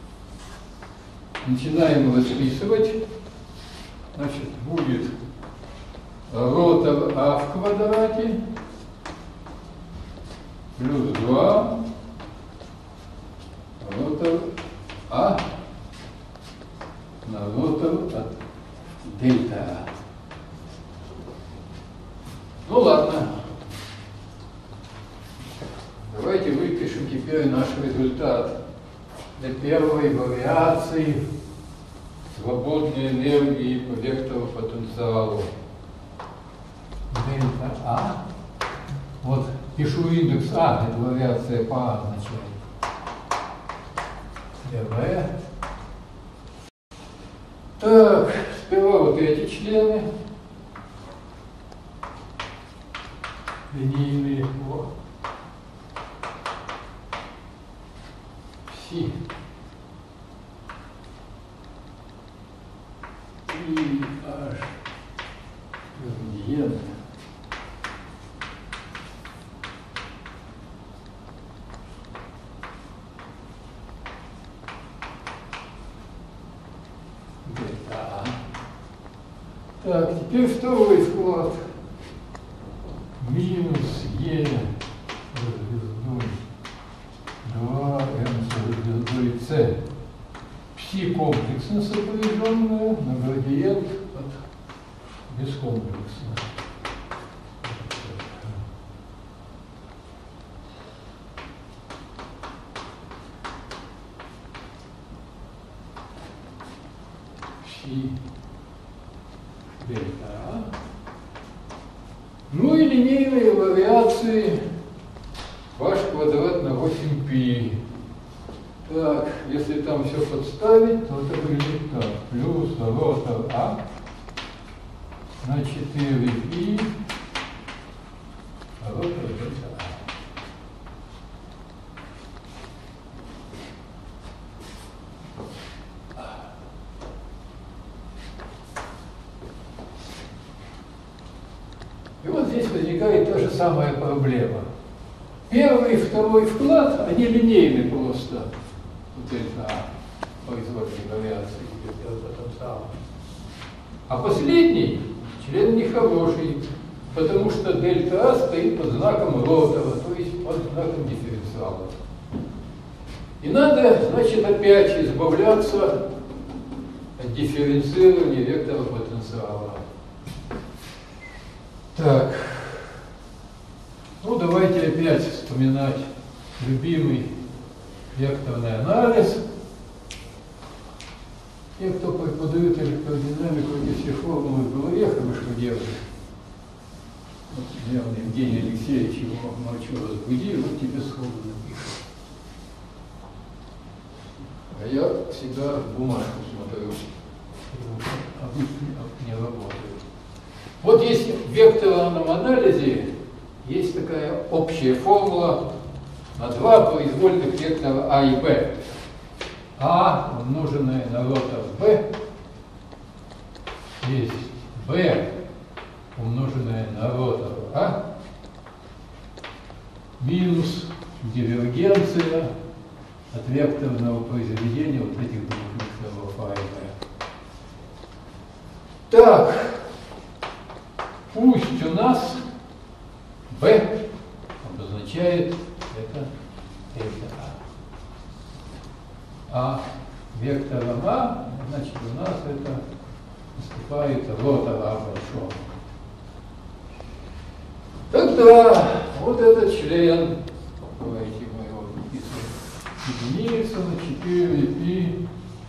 Начинаем расписывать. Значит, будет ротор А в квадрате плюс два ротор А на ротор от дельта А. Ну ладно. Давайте выпишем теперь наш результат для первой вариации свободной энергии по вектору потенциалу. Дельта А. Вот пишу индекс А, это вариация по А означает. ДВ. Так, сперва вот эти члены. Линейные по Си. И H градиент. Дельта. Так, теперь второй вклад. Минус Е звездой два М со звездой С. Пси комплексно сопряженная на градиент от бескомплексно. Пси дельта А. Ну и линейные вариации h квадрат на восемь пи. Так, если там все подставить, то это выглядит так. Плюс ротор А на четыре пи ротор дельта А. И вот здесь возникает та же самая проблема. Первый и второй вклад, они линейны просто. Вот это производные вариации потенциала. А последний член нехороший, потому что дельта А стоит под знаком ротора, то есть под знаком дифференциала. И надо, значит, опять избавляться от дифференцирования вектора потенциала. Так, ну давайте опять вспоминать любимый векторный анализ. Те, кто преподают электродинамику, эти все формулы в голове хорошо делают. Вот, наверное, Евгений Алексеевич его ночью разбудил, вот тебе сходу напишет. А я всегда в бумажку смотрю, обычно не работает. Вот есть в векторном анализе есть такая общая формула на два произвольных вектора А и Б. А, умноженное на ротор Б, есть Б, умноженное на ротор А, минус дивергенция от векторного произведения вот этих двух векторов А и Б. Так, пусть у нас B обозначает это дельта А. А вектором А, значит, у нас это наступает ротор А большого. Тогда вот этот член, давайте мы его выписываем, единица на четыре пи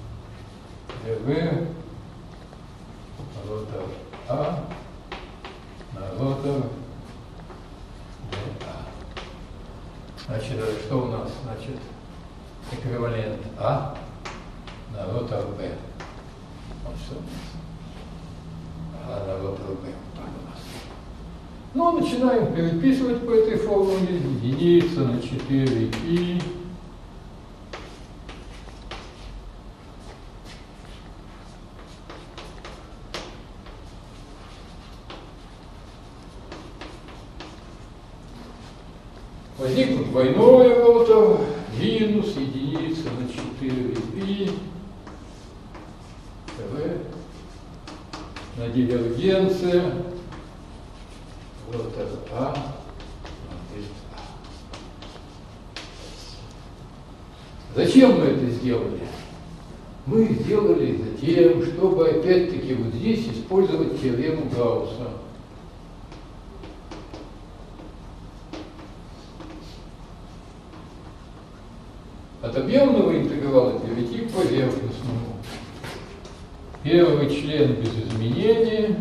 dv ротор А на ротор дельта. Значит, что у нас? Значит, эквивалент А на ротор Б. Вот что у нас. А на ротор Б. Так у нас. Ну, начинаем переписывать по этой формуле. Единица на четыре пи возникнут двойной ротор минус единица на четыре пи ТВ на дивергенция ротор А на дельта А. Зачем мы это сделали? Мы сделали за тем, чтобы опять-таки вот здесь использовать теорему Гаусса. От объемного интеграла перейти к поверхностному. Первый член без изменения.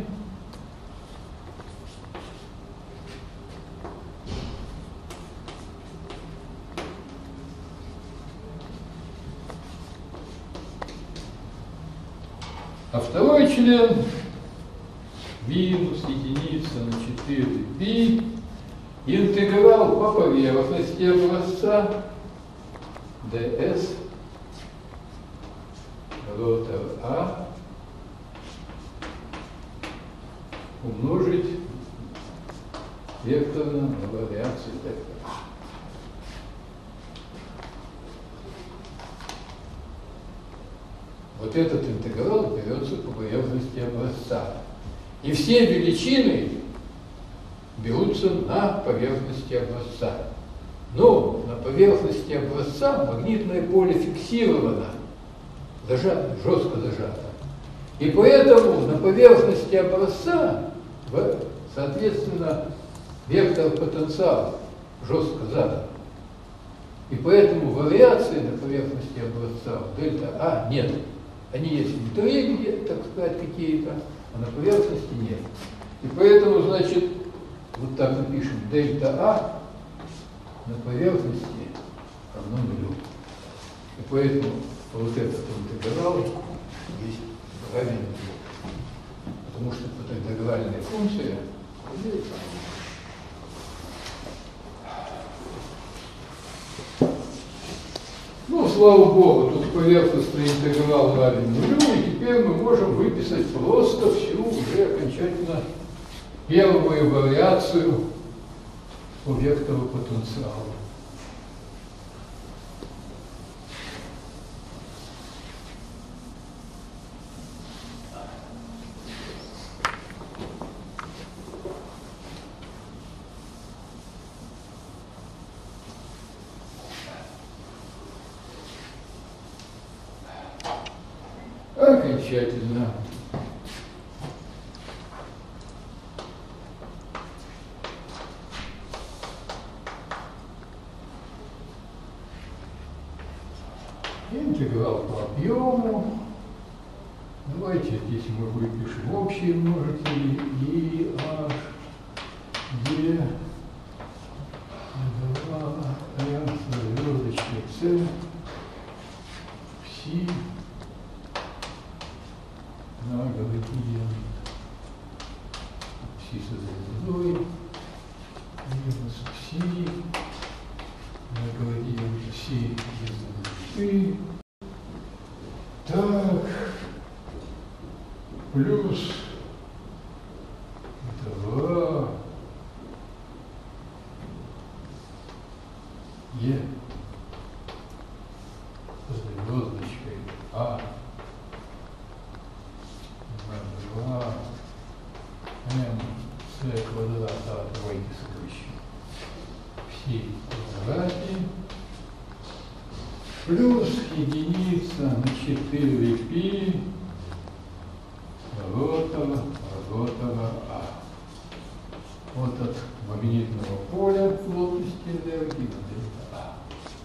А второй член минус единица на четыре пи. Интеграл по поверхности образца ds ротор А умножить векторно на вариацию вектора. Вот этот интеграл берется по поверхности образца. И все величины берутся на поверхности образца. Но на поверхности образца магнитное поле фиксировано, зажато, жестко зажато. И поэтому на поверхности образца, соответственно, вектор потенциала жестко задан. И поэтому вариации на поверхности образца дельта А нет. Они есть внутри, так сказать, какие-то, а на поверхности нет. И поэтому, значит, вот так напишем дельта А на поверхности равно нулю. И поэтому вот этот интеграл есть равен нулю. Потому что интегральная функция ну, слава Богу, тут поверхностный интеграл равен нулю, и теперь мы можем выписать просто всю уже окончательно первую вариацию по вектору потенциала. Окончательно. Интеграл по объему. Давайте здесь мы выпишем общие множители и h d два r звездочка c пси на градиент пси со звездой минус пси на градиент пси без звезды. Так, плюс два квадрат А тройки сокращен. Пси в квадрате плюс единица на четыре пи Ротова, Ротова А. Вот от магнитного поля плотности энергии до А.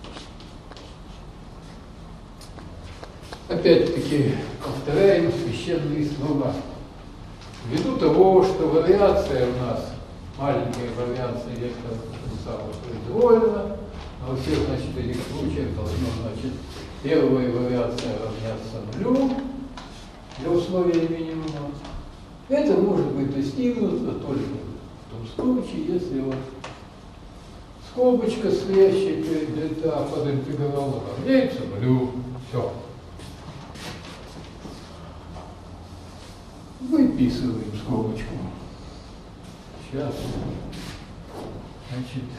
Опять-таки повторяем священные слова. Ввиду того, что вариация у нас, маленькая вариация вектора потенциала произвольна, во всех, значит, этих случаях должно, значит, первая вариация равняться нулю для условия минимума. Это может быть достигнуто только в том случае, если вот скобочка, стоящая перед дельта под интегралом, равняется нулю. Все. Выписываем скобочку. Сейчас. Значит,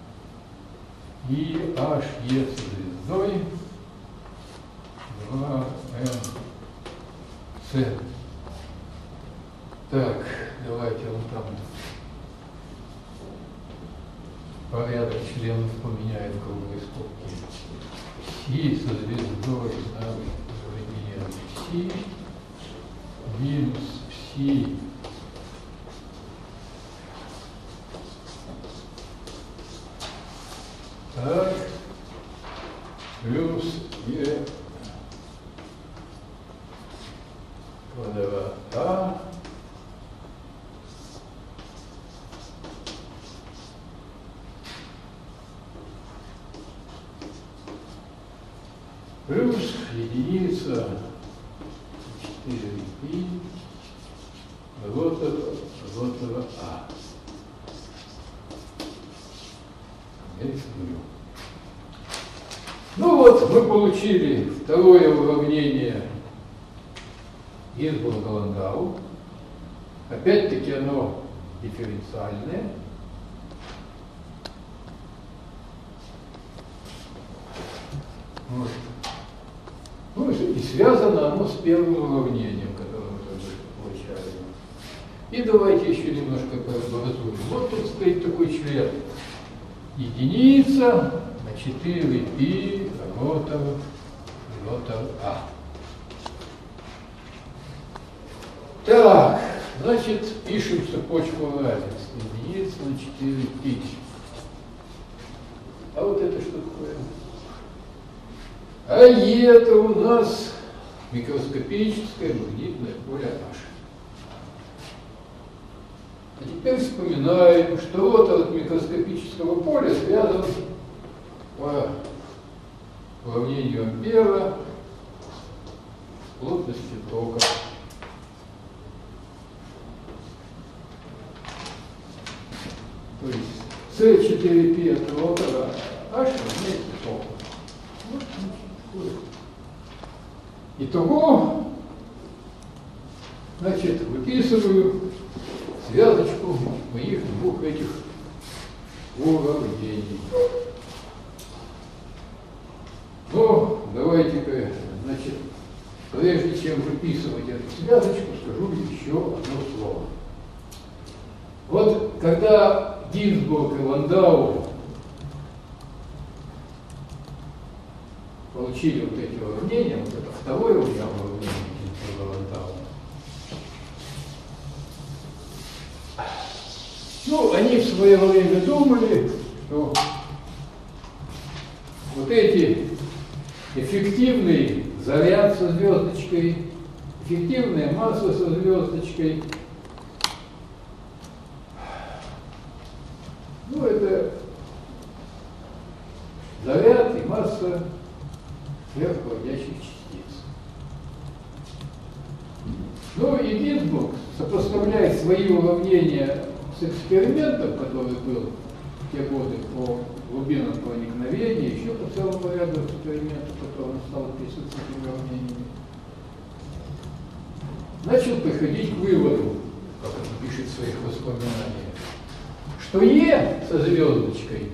и h e со звездой два эн c. Так, давайте он там порядок членов поменяет круглые скобки. Си со звездой равно пси минус пси так плюс е квадрат А плюс единица четыре пи Ротова, Ротова А. Ну вот, мы получили второе уравнение Гинзбурга-Ландау. Опять-таки оно дифференциальное. Вот. Ну и связано оно с первым уравнением, которое мы только что получали. И давайте еще немножко поразборим. Вот тут стоит такой член. Единица на четыре пи Ротова, Ротова А. Так, значит, пишем цепочку равенств. Единица на четыре пи. А вот это что такое? А это у нас микроскопическое магнитное поле H. А теперь вспоминаем, что вот от микроскопического поля связан по уравнению Ампера с плотностью тока. То есть С четыре пи от Ротова H равняется току. Вот, итого, значит, выписываю связочку моих двух этих уравнений. Но давайте-ка, значит, прежде чем выписывать эту связочку, скажу еще одно слово. Вот когда Гинзбург и Ландау получили вот эти уравнения, вот это второе уравнение Гинзбурга и Ландау, ну, они в свое время думали, что вот эти эффективный заряд со звездочкой, эффективная масса со звездочкой, ну, это заряд и масса сверхпроводящих частиц. Ну, и Гинзбург сопоставляет свои уравнения с экспериментом, который был в те годы по глубинам проникновения, еще по целому ряду экспериментов, которые он стал описывать с этими уравнениями, начал приходить к выводу, как он пишет в своих воспоминаниях, что Е со звездочкой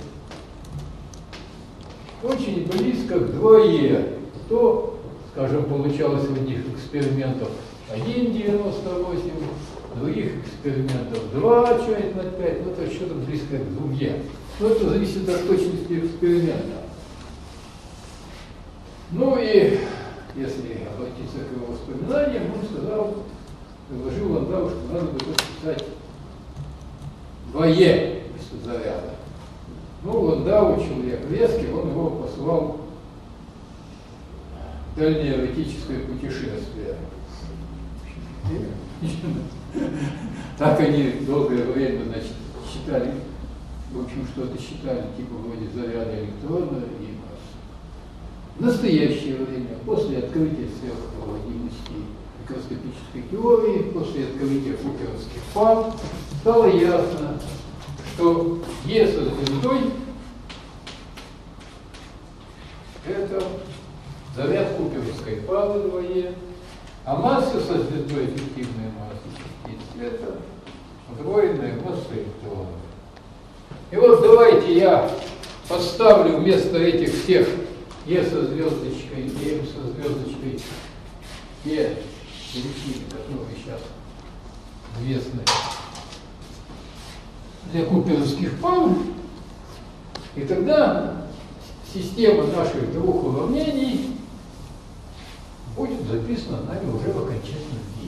очень близко к два Е. То, скажем, получалось в одних экспериментах один девяносто восемь, других экспериментов два что-нибудь над пять, ну это что-то близко к двум е. Но это зависит от точности эксперимента. Ну и если обратиться к его воспоминаниям, он сказал, предложил Ландау, что надо бы писать два е вместо заряда. Ну, Ландау, человек резкий, он его послал в дальнее эротическое путешествие. Так они долгое время, значит, считали, в общем, что-то считали, типа вроде заряда электрона и массы. В настоящее время, после открытия сверхпроводимости микроскопической теории, после открытия фукеровских фаз, стало ясно, что Е со звездой – это заряд куперовской фазы два е, а масса со звездой, эффективная масса частиц – это удвоенная масса электронов. И вот давайте я подставлю вместо этих всех Е со звездочкой и М со звездочкой Е величины, которые сейчас известны для куперовских фаз, и тогда система наших двух уравнений будет записана нами уже в окончательном виде.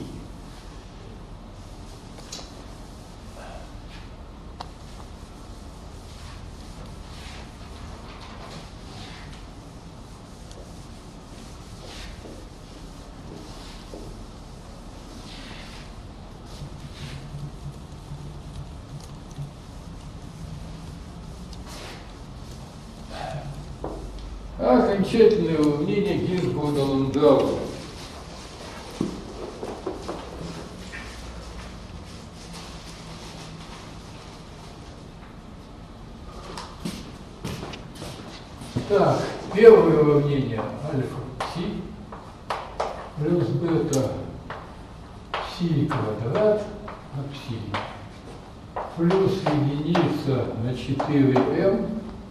Окончательное уравнение Гинзбурга-Ландау. Так, первое уравнение альфа пси плюс бета пси квадрат на пси плюс единица на четыре эм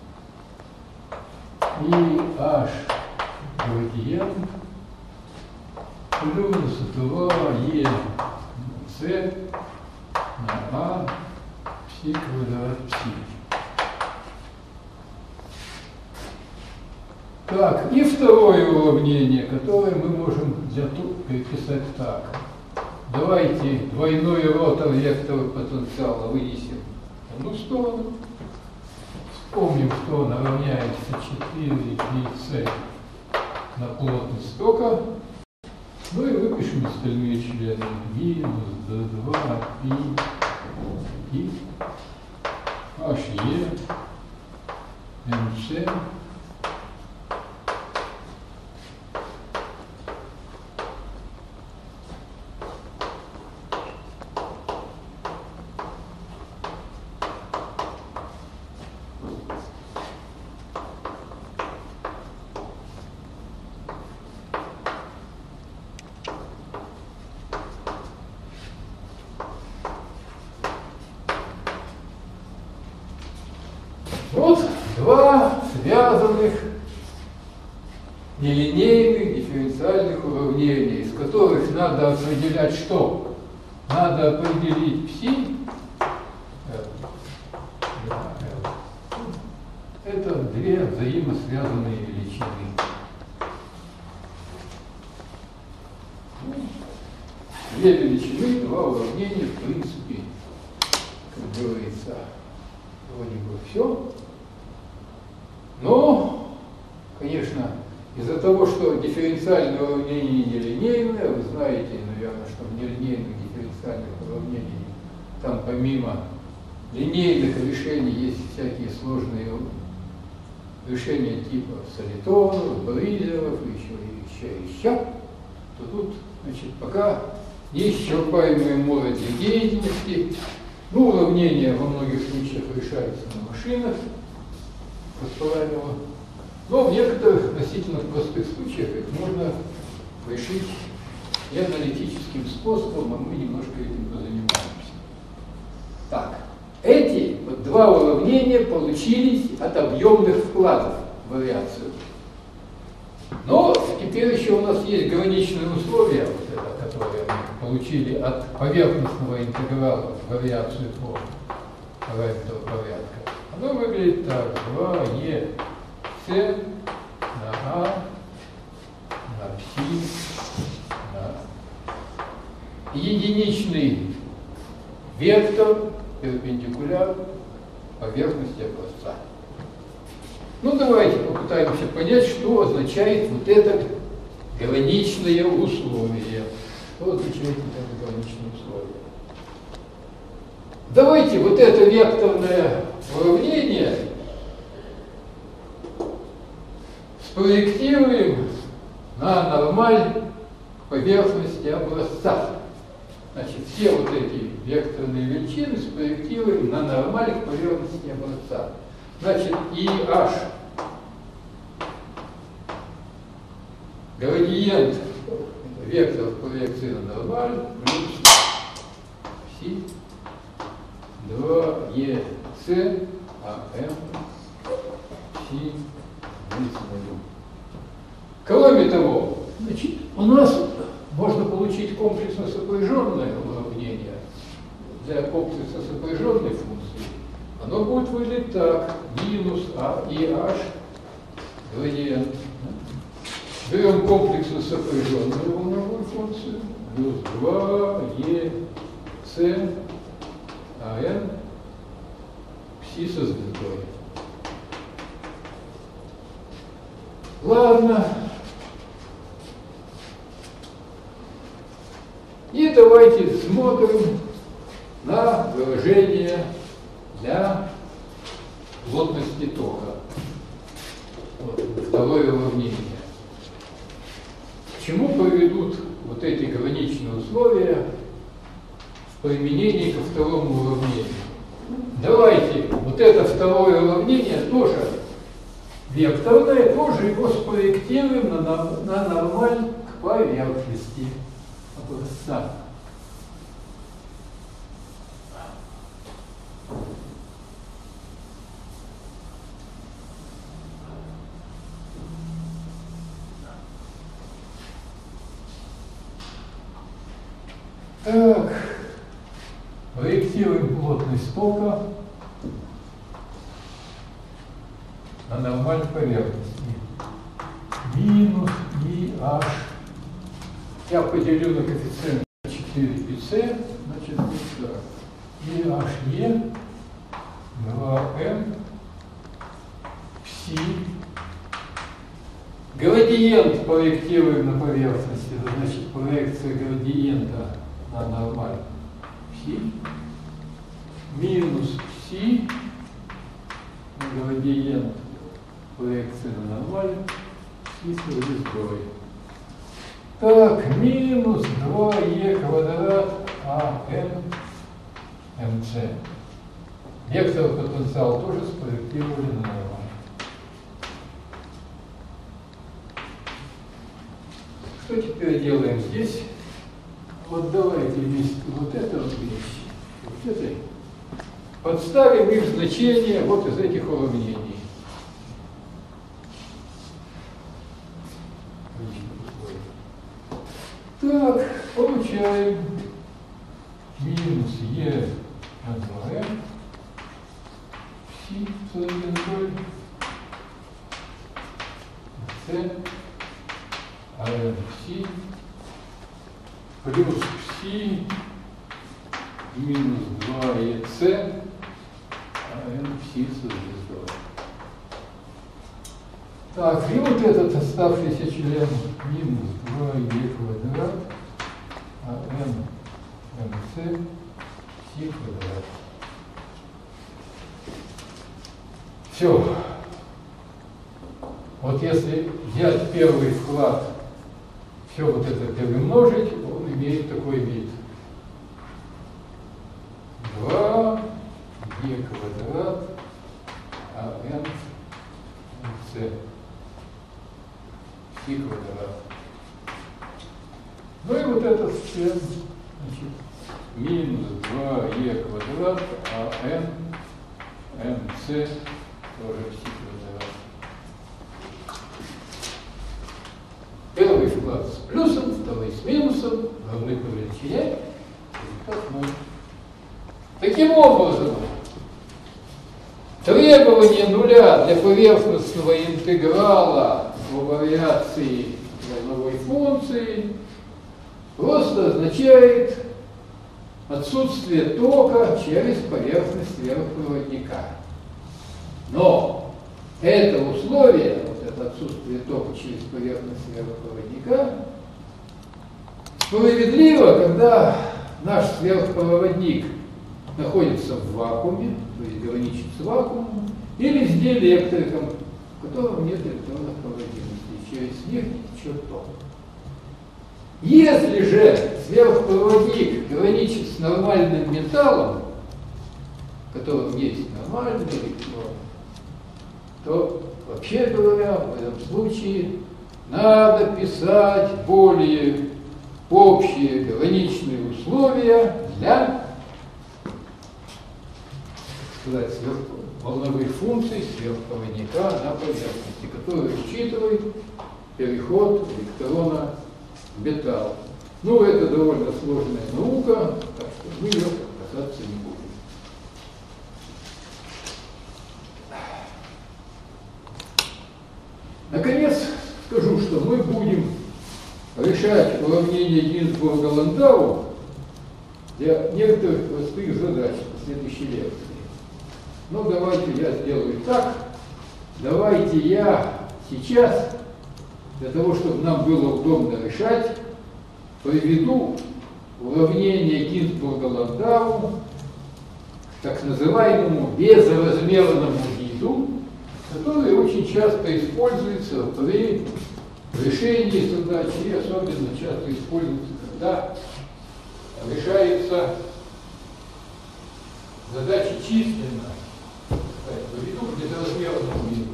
и h градиент плюс два е с на а пси квадрат пси. Так, и второе уравнение, которое мы можем для тут переписать так. Давайте двойной ротор вектора потенциала вынесем в одну сторону. Вспомним, что он равняется четыре πc на плотность тока. Ну и выпишем остальные члены. Минус ди два пи и he mc Вот два связанных нелинейных дифференциальных уравнения, из которых надо определять что? Надо определить пси. Это две взаимосвязанные величины. Две величины, два уравнения, в принципе, как говорится, вроде бы все. Но, конечно, из-за того, что дифференциальное уравнение нелинейное, вы знаете, наверное, что в нелинейных дифференциальных уравнениях там помимо линейных решений есть всякие сложные решения типа солитонов, бризеров, еще, еще, еще, то тут, значит, пока неисчерпаемое море для деятельности. Ну, уравнение во многих случаях решается на машинах, расправимо. Но в некоторых относительно простых случаях их можно решить и аналитическим способом, а мы немножко этим позанимаемся. Так, эти вот два уравнения получились от объемных вкладов в вариацию. Но теперь еще у нас есть граничные условия, вот это, которое мы получили от поверхностного интеграла в вариацию формы параметров порядка, оно выглядит так: два е с на а на пси на единичный вектор перпендикуляр поверхности образца. Ну, давайте попытаемся понять, что означает вот это граничное условие. Что означает это граничное условие? Давайте вот это векторное уравнение спроектируем на нормаль поверхности образца. Значит, все вот эти векторные величины спроектируем на нормаль к поверхности образца. Значит, и h градиент вектор проекции на нормаль плюс пси два е с а м пси равняется нулю. Кроме того, значит, у нас можно получить комплексно сопряженное уравнение для комплексно сопряженной функции. Оно будет выглядеть так: минус а и h градиент. Берем комплексно сопряженную волновую функцию плюс два е с а n пси со звездой. Ладно. И давайте смотрим на выражение для плотности тока. Вот, второе уравнение. К чему приведут вот эти граничные условия в применении ко второму уравнению? Давайте вот это второе уравнение тоже векторное, тоже его спроектируем на, на, на нормаль к поверхности образца. Так, проектируем плотность тока на нормаль поверхности. Минус и h. Я поделю на коэффициент четыре пи си, значит, будет так. И he два эм пси. Градиент проектируем на поверхности, это значит проекция градиента на нормаль пси. Минус пси. Градиент проекции на нормаль пси со звездой. Так, минус два е квадрат АН МЦ. Вектор потенциал тоже спроектировали на нормаль. Что теперь делаем здесь? Вот давайте вместе вот это вот вещи, вот это, подставим их значение вот из этих уравнений. Так, получаем минус е на два эм пси с звездой c АН пси плюс пси минус два е с АН пси со звездой. Так, и вот этот оставшийся член минус два е квадрат АН МЦ пси квадрат. Все. Вот если взять первый вклад, все вот это перемножить, он имеет такой вид. два е квадрат АН МЦ пси квадрат. Ну и вот этот член, значит, минус два е квадрат АН МЦ тоже пси квадрат. Первый вклад с плюсом, плюсом и с минусом равны по величине результат ноль. Таким образом, требование нуля для поверхностного интеграла в вариации волновой функции просто означает отсутствие тока через поверхность сверхпроводника. Но это условие, вот это отсутствие тока через поверхность сверхпроводника, справедливо, когда наш сверхпроводник находится в вакууме, то есть граничит с вакуумом, или с диэлектриком, в котором нет электронных проводимостей, через них не течет ток. Если же сверхпроводник граничит с нормальным металлом, в котором есть нормальный электрон, то, вообще говоря, в этом случае надо писать более общие граничные условия для сказать, волновых функций сверхпроводника на поверхности, которые учитывают переход электрона в металл. Ну, это довольно сложная наука, так что мы ее касаться не будем. Наконец, скажу, что мы будем решать уравнение Гинзбурга-Ландау для некоторых простых задач в следующей лекции. Ну, давайте я сделаю так. Давайте я сейчас, для того, чтобы нам было удобно решать, приведу уравнение Гинзбурга-Ландау к так называемому безразмерному виду, который очень часто используется при решении задач и особенно часто используется, когда решается задачи численно. Поведу к безразмерному виду.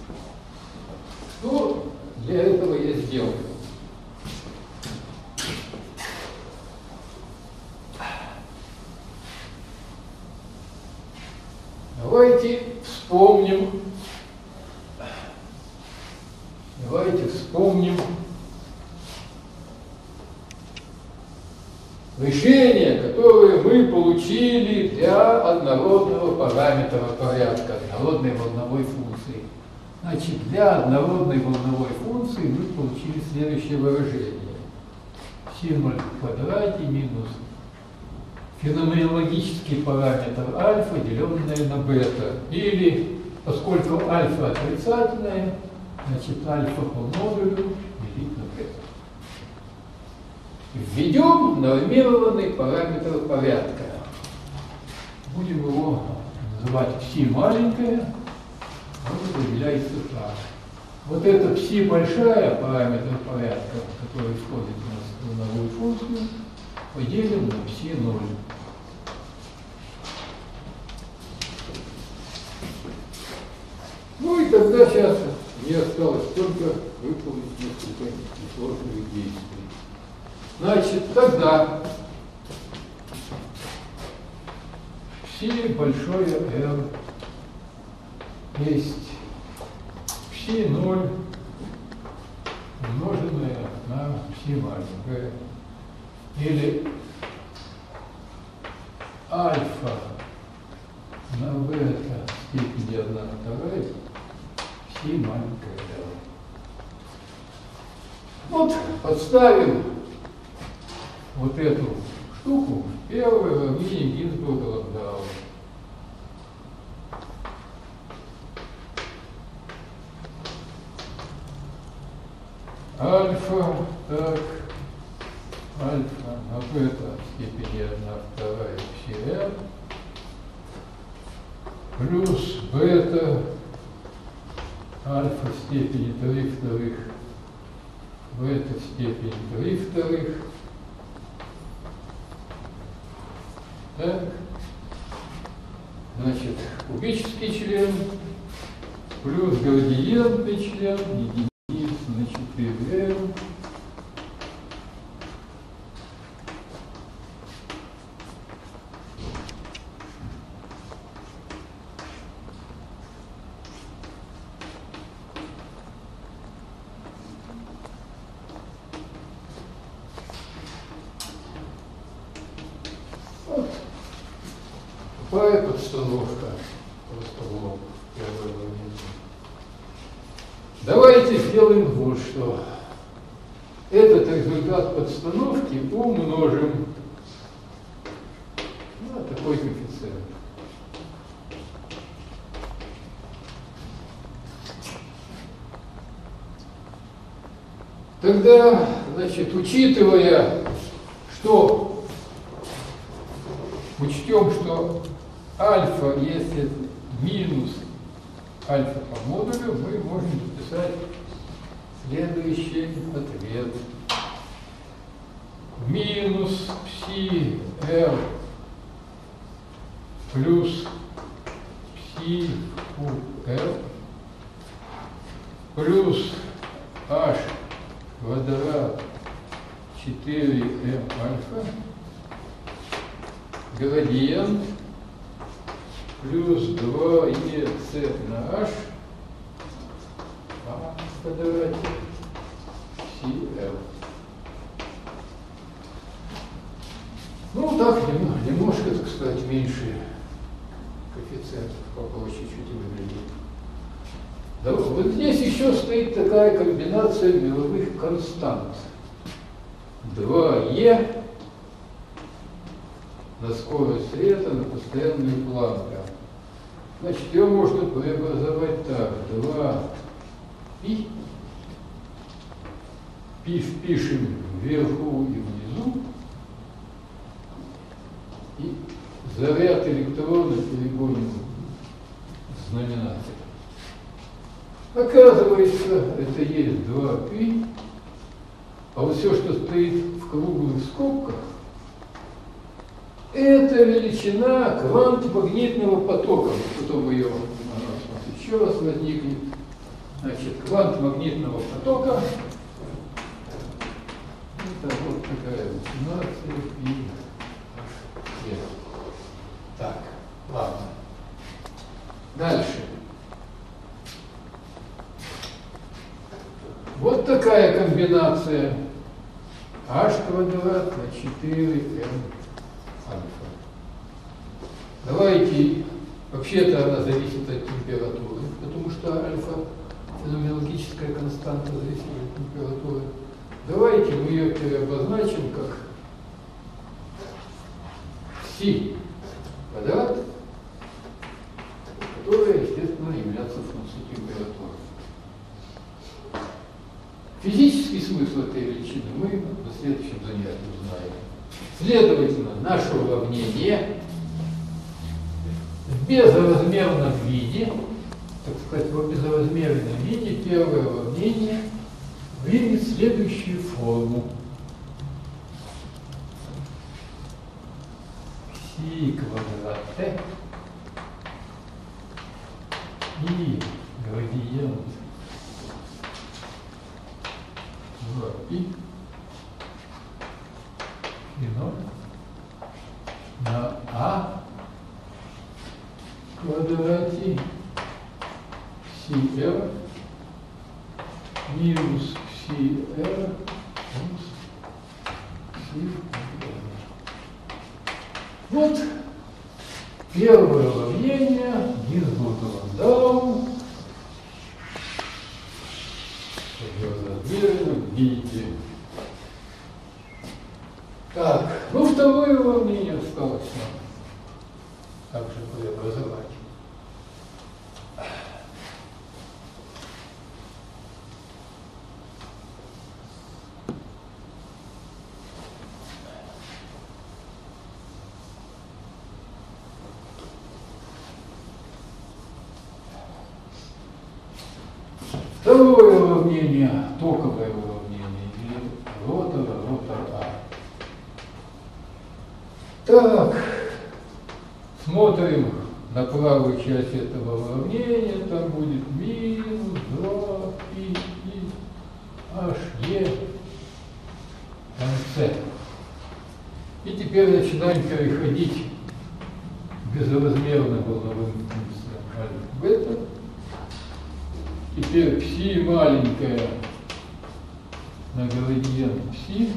Что для этого я сделаю? Давайте вспомним, давайте вспомним решение, которое мы получили для однородного параметра порядка, однородной волновой функции. Значит, для однородной волновой функции мы получили следующее выражение. Си ноль в квадрате минус феноменологический параметр альфа, деленное на бета. Или, поскольку альфа отрицательное, значит, альфа по модулю делить на бета. Введем нормированный параметр порядка. Будем его называть пси маленькое, он выделяется так. Вот эта пси большая, параметр порядка, который входит в волновую функцию, поделим на пси ноль. Ну и тогда сейчас мне осталось только выполнить несколько несложных действий. Значит, тогда пси большое R есть пси ноль умноженное на пси маленькое. Или альфа на бета степени одна вторая пси маленькое R. Вот подставим вот эту штуку в первое уравнение Гинзбурга-Ландау. Альфа, так, альфа на бета степени одна вторая пси R плюс бета альфа степени три вторых бета степени три вторых. Так, значит, кубический член плюс градиентный член единиц на четыре эр. Пай подстановка. Просто в лоб. Первое уравнение. Давайте сделаем вот что. Этот результат подстановки умножим на такой коэффициент. Тогда, значит, учитывая, что учтем, что альфа, если минус альфа по модулю, мы можем записать следующий ответ. Минус пси r плюс пси у r плюс h квадрат четыре эм альфа градиент плюс два е c на h а в квадрате пси r. Ну так, немножко, так сказать, меньше коэффициентов, попало чуть-чуть выглядит. Да, вот здесь еще стоит такая комбинация мировых констант. два е на скорость света на постоянную Планка. Значит, ее можно преобразовать так. два пи. Пи впишем вверху и внизу. И заряд электрона перегоним в знаменатель. Оказывается, это есть два пи, а вот все, что стоит в круглых скобках, это величина квант-магнитного потока. Потом ее у нас еще раз возникнет. Значит, квант магнитного потока. Это вот такая восемнадцать пи. Так, ладно. Дальше. Вот такая комбинация h квадрат на четыре эм альфа. Давайте, вообще-то она зависит от температуры, потому что альфа феноменологическая константа зависит от температуры. Давайте мы ее переобозначим как си квадрат, которая, естественно, является функцией температуры. Физический смысл этой величины мы на следующем занятии узнаем. Следовательно, наше уравнение в безразмерном виде, так сказать, в безразмерном виде, первое уравнение примет следующую форму. Си квадрат t и градиент два пи и ноль на а квадрате си r минус си r плюс си r. Вот первое уравнение Гинзбург-Ландау в размерном виде. Так, ну второе уравнение осталось нам также преобразовать. Второе уравнение, токовое уравнение, или ротор, ротор А. Так, смотрим на правую часть этого уравнения, там будет минус два пи и He в конце. И теперь начинаем переходить к безразмерным волновым функциям альфа-бета. Теперь пси маленькая на градиент пси.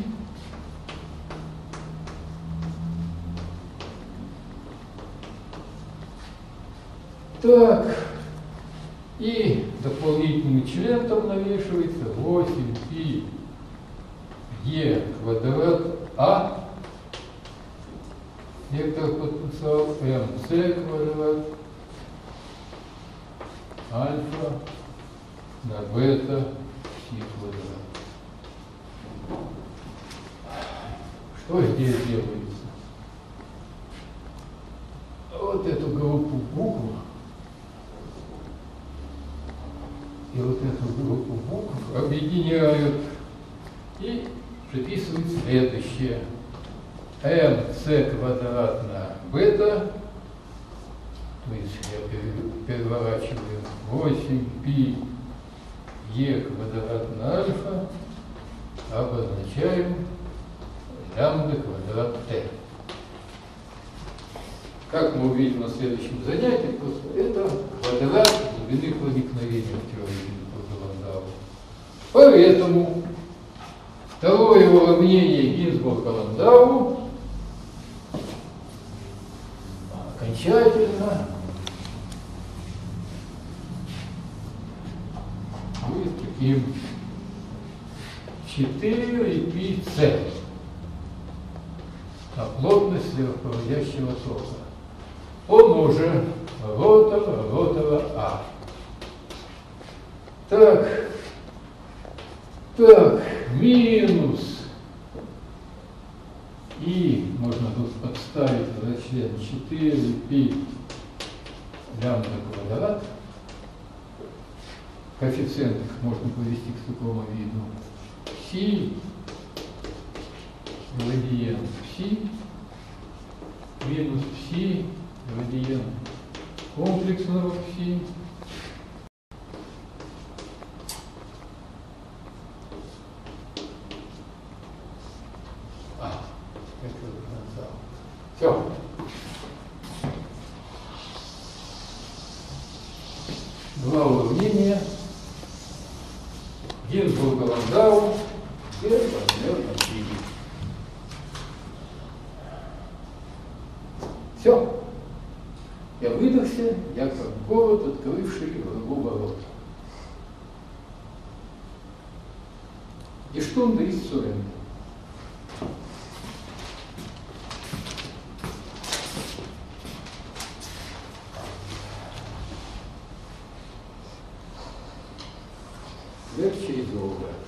Так, и дополнительный член там навешивается восемь пи е квадрат а, вектор потенциал мц квадрат альфа на бета си квадрат. Что здесь делается? Вот эту группу букв и вот эту группу букв объединяют и приписывают следующее. mc квадрат на бета, то есть я переворачиваю восемь пи е квадрат на альфа, обозначаем лямбда квадрат t. Как мы увидим на следующем занятии, просто это квадрат глубины проникновения в теории Гинзбурга-Ландау. Поэтому второе уравнение Гинзбурга-Ландау окончательно будет таким: четыре пи c на плотность сверхпроводящего тока. Он уже ротор, ротора А. Так, так, минус. И можно тут подставить за член четыре пи лямбда квадрат. Коэффициент можно привести к такому виду. Си, градиент пси, минус пси, градиент комплексного пси. А, это все. Два уравнения Гинзбурга-Ландау в размерном виде. Все. Я выдохся, я как город, открывший врагу ворот. И Штунда из Цуренда. Легче и долго.